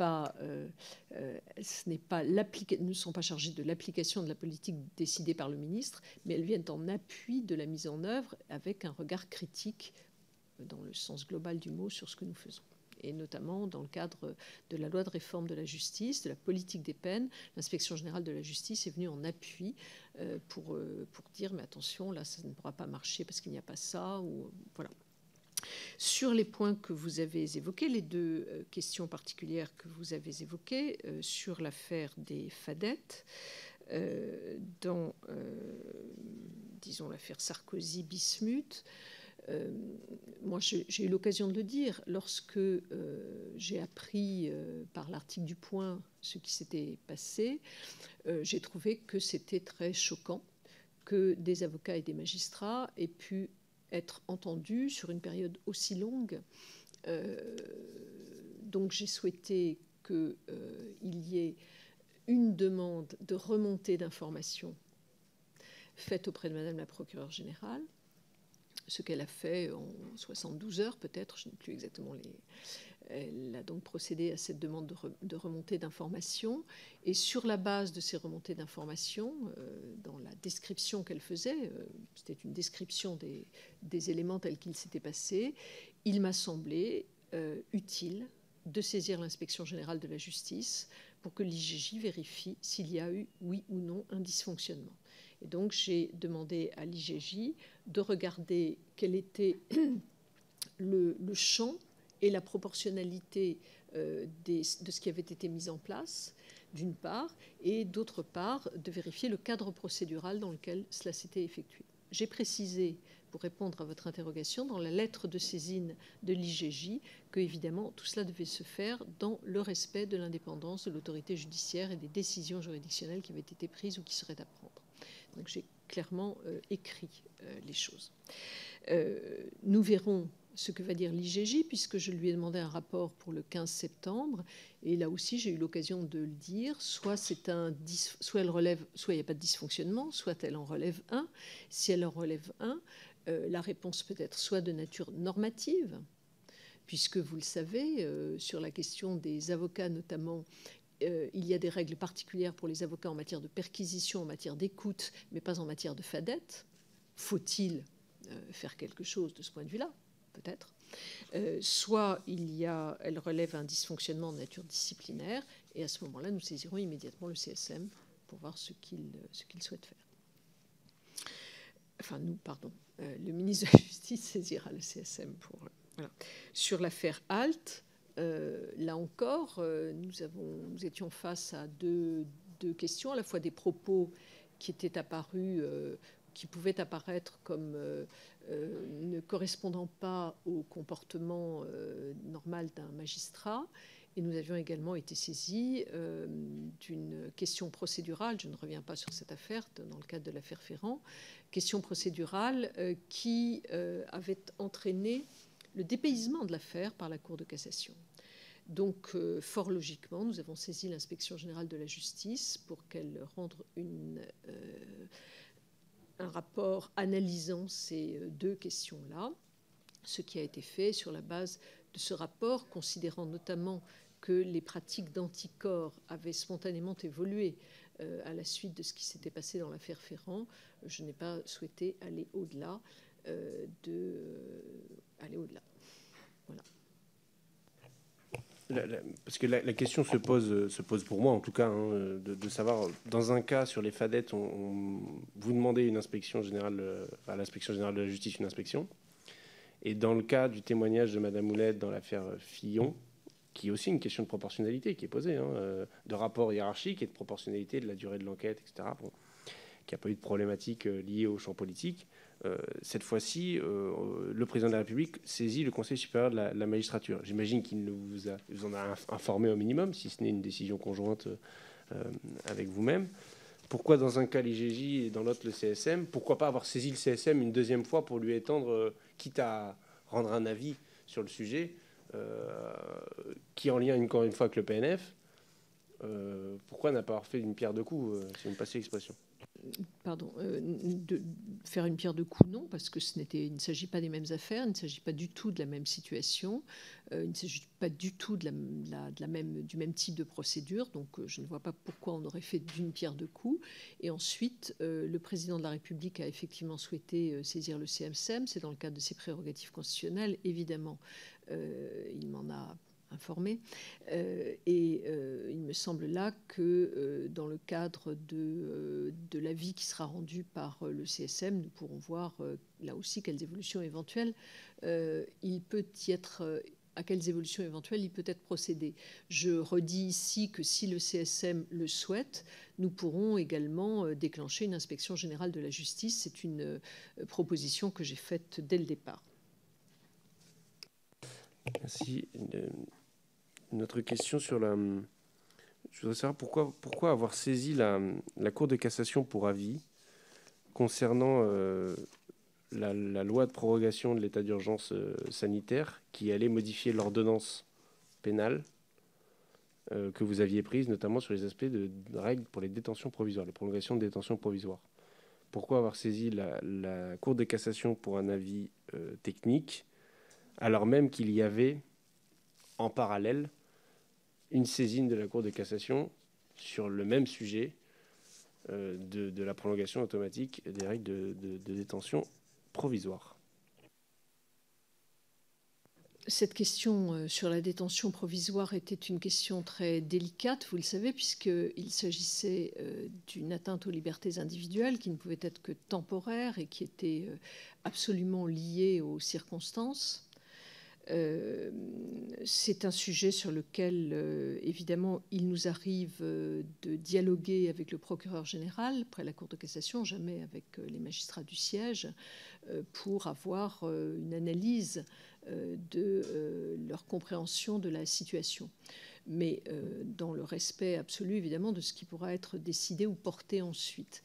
ne sont pas chargées de l'application de la politique décidée par le ministre, mais elles viennent en appui de la mise en œuvre avec un regard critique, dans le sens global du mot, sur ce que nous faisons. Et notamment dans le cadre de la loi de réforme de la justice, de la politique des peines, l'inspection générale de la justice est venue en appui pour dire « mais attention, là, ça ne pourra pas marcher parce qu'il n'y a pas ça ». Voilà. Sur les points que vous avez évoqués, les 2 questions particulières que vous avez évoquées, sur l'affaire des fadettes, dans, disons, l'affaire Sarkozy-Bismuth, moi, j'ai eu l'occasion de le dire lorsque j'ai appris par l'article du Point ce qui s'était passé. J'ai trouvé que c'était très choquant que des avocats et des magistrats aient pu être entendus sur une période aussi longue. Donc, j'ai souhaité qu'il y ait une demande de remontée d'informations faite auprès de Madame la procureure générale, ce qu'elle a fait en 72 heures peut-être, je n'ai plus exactement les... Elle a donc procédé à cette demande de remontée d'informations, et sur la base de ces remontées d'informations, dans la description qu'elle faisait, c'était une description des éléments tels qu'ils s'étaient passés, il m'a semblé utile de saisir l'inspection générale de la justice pour que l'IGJ vérifie s'il y a eu, oui ou non, un dysfonctionnement. Et donc, j'ai demandé à l'IGJ de regarder quel était le champ et la proportionnalité de ce qui avait été mis en place, d'une part, et d'autre part, de vérifier le cadre procédural dans lequel cela s'était effectué. J'ai précisé, pour répondre à votre interrogation, dans la lettre de saisine de l'IGJ, que, évidemment, tout cela devait se faire dans le respect de l'indépendance de l'autorité judiciaire et des décisions juridictionnelles qui avaient été prises ou qui seraient à prendre. Donc j'ai clairement écrit les choses. Nous verrons ce que va dire l'IGJ, puisque je lui ai demandé un rapport pour le 15 septembre, et là aussi j'ai eu l'occasion de le dire, soit elle relève, soit il n'y a pas de dysfonctionnement, soit elle en relève un. Si elle en relève un, la réponse peut être soit de nature normative, puisque vous le savez, sur la question des avocats notamment, il y a des règles particulières pour les avocats en matière de perquisition, en matière d'écoute, mais pas en matière de fadette. Faut-il faire quelque chose de ce point de vue-là? Peut-être. Soit elle relève un dysfonctionnement de nature disciplinaire, et à ce moment-là, nous saisirons immédiatement le CSM pour voir ce qu'il souhaite faire. Enfin, le ministre de la Justice saisira le CSM pour... Voilà. Sur l'affaire Alt, là encore, nous étions face à deux questions, à la fois des propos qui étaient apparus, qui pouvaient apparaître comme ne correspondant pas au comportement normal d'un magistrat. Et nous avions également été saisis d'une question procédurale, je ne reviens pas sur cette affaire, dans le cadre de l'affaire Ferrand, question procédurale qui avait entraîné le dépaysement de l'affaire par la Cour de cassation. Donc, fort logiquement, nous avons saisi l'Inspection générale de la justice pour qu'elle rende un rapport analysant ces 2 questions-là, ce qui a été fait sur la base de ce rapport, considérant notamment que les pratiques d'anticorps avaient spontanément évolué à la suite de ce qui s'était passé dans l'affaire Ferrand. Je n'ai pas souhaité aller au-delà. Voilà. Parce que la question se pose pour moi, en tout cas, hein, de savoir, dans un cas sur les fadettes, vous demandez une inspection générale, à l'inspection générale de la justice, une inspection. Et dans le cas du témoignage de Madame Houlette dans l'affaire Fillon, qui est aussi une question de proportionnalité qui est posée, hein, de rapport hiérarchique et de proportionnalité de la durée de l'enquête, etc., bon, qui n'a pas eu de problématique liée au champ politique. Cette fois-ci, le président de la République saisit le Conseil supérieur de la magistrature. J'imagine qu'il vous en a informé au minimum, si ce n'est une décision conjointe avec vous-même. Pourquoi dans un cas l'IGJ et dans l'autre le CSM? Pourquoi pas avoir saisi le CSM une deuxième fois pour lui étendre, quitte à rendre un avis sur le sujet, qui est en lien encore une fois avec le PNF? Pourquoi n'a pas avoir fait une pierre deux coups, si vous me passez l'expression? Pardon, de faire une pierre deux coups, non, parce que il ne s'agit pas des mêmes affaires, il ne s'agit pas du tout de la même situation, il ne s'agit pas du tout du même type de procédure, donc je ne vois pas pourquoi on aurait fait d'une pierre deux coups. Et ensuite, le président de la République a effectivement souhaité saisir le CSM, c'est dans le cadre de ses prérogatives constitutionnelles, évidemment, il m'en a informé. Il me semble là que dans le cadre de l'avis qui sera rendu par le CSM, nous pourrons voir là aussi quelles évolutions éventuelles il peut y être. À quelles évolutions éventuelles il peut être procédé. Je redis ici que si le CSM le souhaite, nous pourrons également déclencher une inspection générale de la justice. C'est une proposition que j'ai faite dès le départ. Merci. Une autre question sur la... Je voudrais savoir pourquoi avoir saisi la Cour de cassation pour avis concernant la loi de prorogation de l'état d'urgence sanitaire qui allait modifier l'ordonnance pénale que vous aviez prise, notamment sur les aspects de règles pour les détentions provisoires, les prolongations de détention provisoire. Pourquoi avoir saisi la Cour de cassation pour un avis technique, alors même qu'il y avait en parallèle une saisine de la Cour de cassation sur le même sujet de la prolongation automatique des règles de détention provisoire? Cette question sur la détention provisoire était une question très délicate, vous le savez, puisqu'il s'agissait d'une atteinte aux libertés individuelles qui ne pouvait être que temporaire et qui était absolument liée aux circonstances. C'est un sujet sur lequel, évidemment, il nous arrive de dialoguer avec le procureur général près la Cour de cassation, jamais avec les magistrats du siège, pour avoir une analyse de leur compréhension de la situation. Mais dans le respect absolu, évidemment, de ce qui pourra être décidé ou porté ensuite.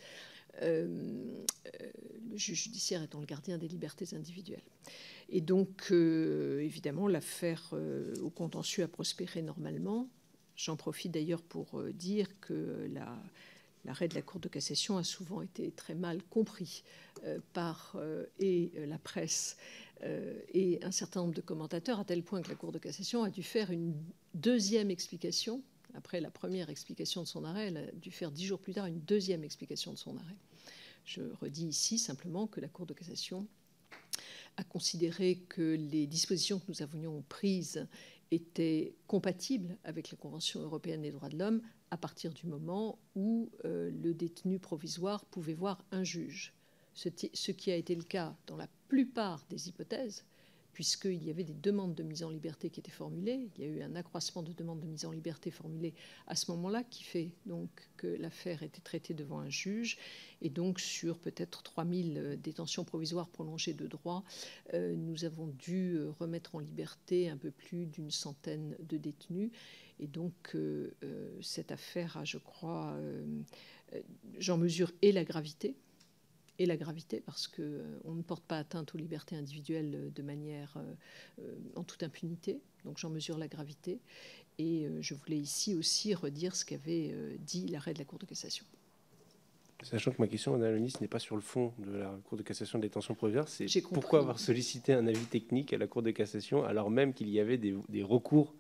Le juge judiciaire étant le gardien des libertés individuelles. Et donc, évidemment, l'affaire au contentieux a prospéré normalement. J'en profite d'ailleurs pour dire que l'arrêt de la Cour de cassation a souvent été très mal compris par la presse et un certain nombre de commentateurs, à tel point que la Cour de cassation a dû faire une deuxième explication. Après la première explication de son arrêt, elle a dû faire 10 jours plus tard une deuxième explication de son arrêt. Je redis ici simplement que la Cour de cassation a considéré que les dispositions que nous avions prises étaient compatibles avec la Convention européenne des droits de l'homme à partir du moment où le détenu provisoire pouvait voir un juge. Ce qui a été le cas dans la plupart des hypothèses, puisqu'il y avait des demandes de mise en liberté qui étaient formulées. Il y a eu un accroissement de demandes de mise en liberté formulées à ce moment-là, qui fait donc que l'affaire était traitée devant un juge. Et donc, sur peut-être 3000 détentions provisoires prolongées de droit, nous avons dû remettre en liberté un peu plus d'une centaine de détenus. Et donc, cette affaire a, je crois, j'en mesure la gravité, parce qu'on ne porte pas atteinte aux libertés individuelles de manière en toute impunité. Donc j'en mesure la gravité. Et je voulais ici aussi redire ce qu'avait dit l'arrêt de la Cour de cassation. Sachant que ma question, Madame la ministre, n'est pas sur le fond de la Cour de cassation de détention provisoire, c'est pourquoi avoir sollicité un avis technique à la Cour de cassation alors même qu'il y avait des recours,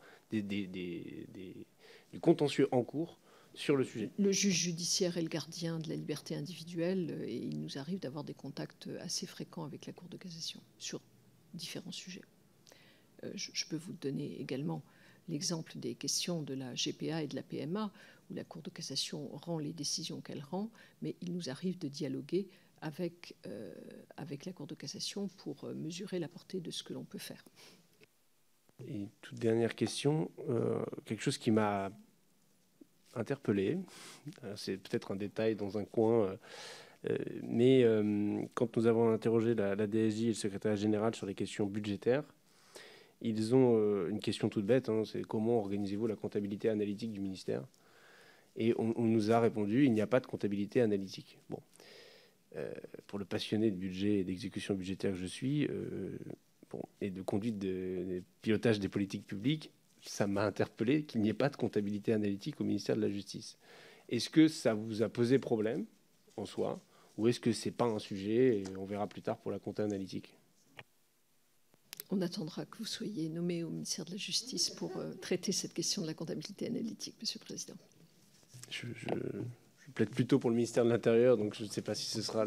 du contentieux en cours sur le sujet. Le juge judiciaire est le gardien de la liberté individuelle et il nous arrive d'avoir des contacts assez fréquents avec la Cour de cassation sur différents sujets. Je peux vous donner également l'exemple des questions de la GPA et de la PMA, où la Cour de cassation rend les décisions qu'elle rend, mais il nous arrive de dialoguer avec la Cour de cassation pour mesurer la portée de ce que l'on peut faire. Et toute dernière question, quelque chose qui m'a interpellé, c'est peut-être un détail dans un coin, mais quand nous avons interrogé la DSJ et le secrétaire général sur les questions budgétaires, ils ont une question toute bête, c'est comment organisez-vous la comptabilité analytique du ministère? Et on nous a répondu, il n'y a pas de comptabilité analytique. Bon. Pour le passionné de budget et d'exécution budgétaire que je suis, et de conduite de pilotage des politiques publiques, ça m'a interpellé qu'il n'y ait pas de comptabilité analytique au ministère de la Justice. Est-ce que ça vous a posé problème en soi, ou est-ce que c'est pas un sujet et on verra plus tard pour la compta analytique? On attendra que vous soyez nommé au ministère de la Justice pour traiter cette question de la comptabilité analytique, Monsieur le Président. Je plaide plutôt pour le ministère de l'Intérieur, donc je ne sais pas si ce sera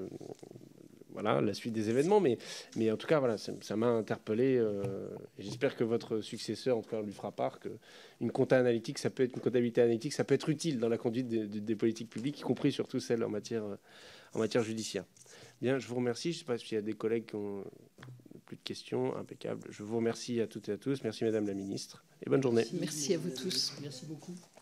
la suite des événements, mais en tout cas, voilà, ça m'a interpellé. Et j'espère que votre successeur, en tout cas, lui fera part qu'une compta analytique, ça peut être une comptabilité analytique, ça peut être utile dans la conduite des politiques publiques, y compris surtout celles en matière judiciaire. Bien, je vous remercie. Je ne sais pas s'il y a des collègues qui ont plus de questions. Impeccable. Je vous remercie à toutes et à tous. Merci, Madame la Ministre, et bonne journée. Merci à vous tous. Merci beaucoup.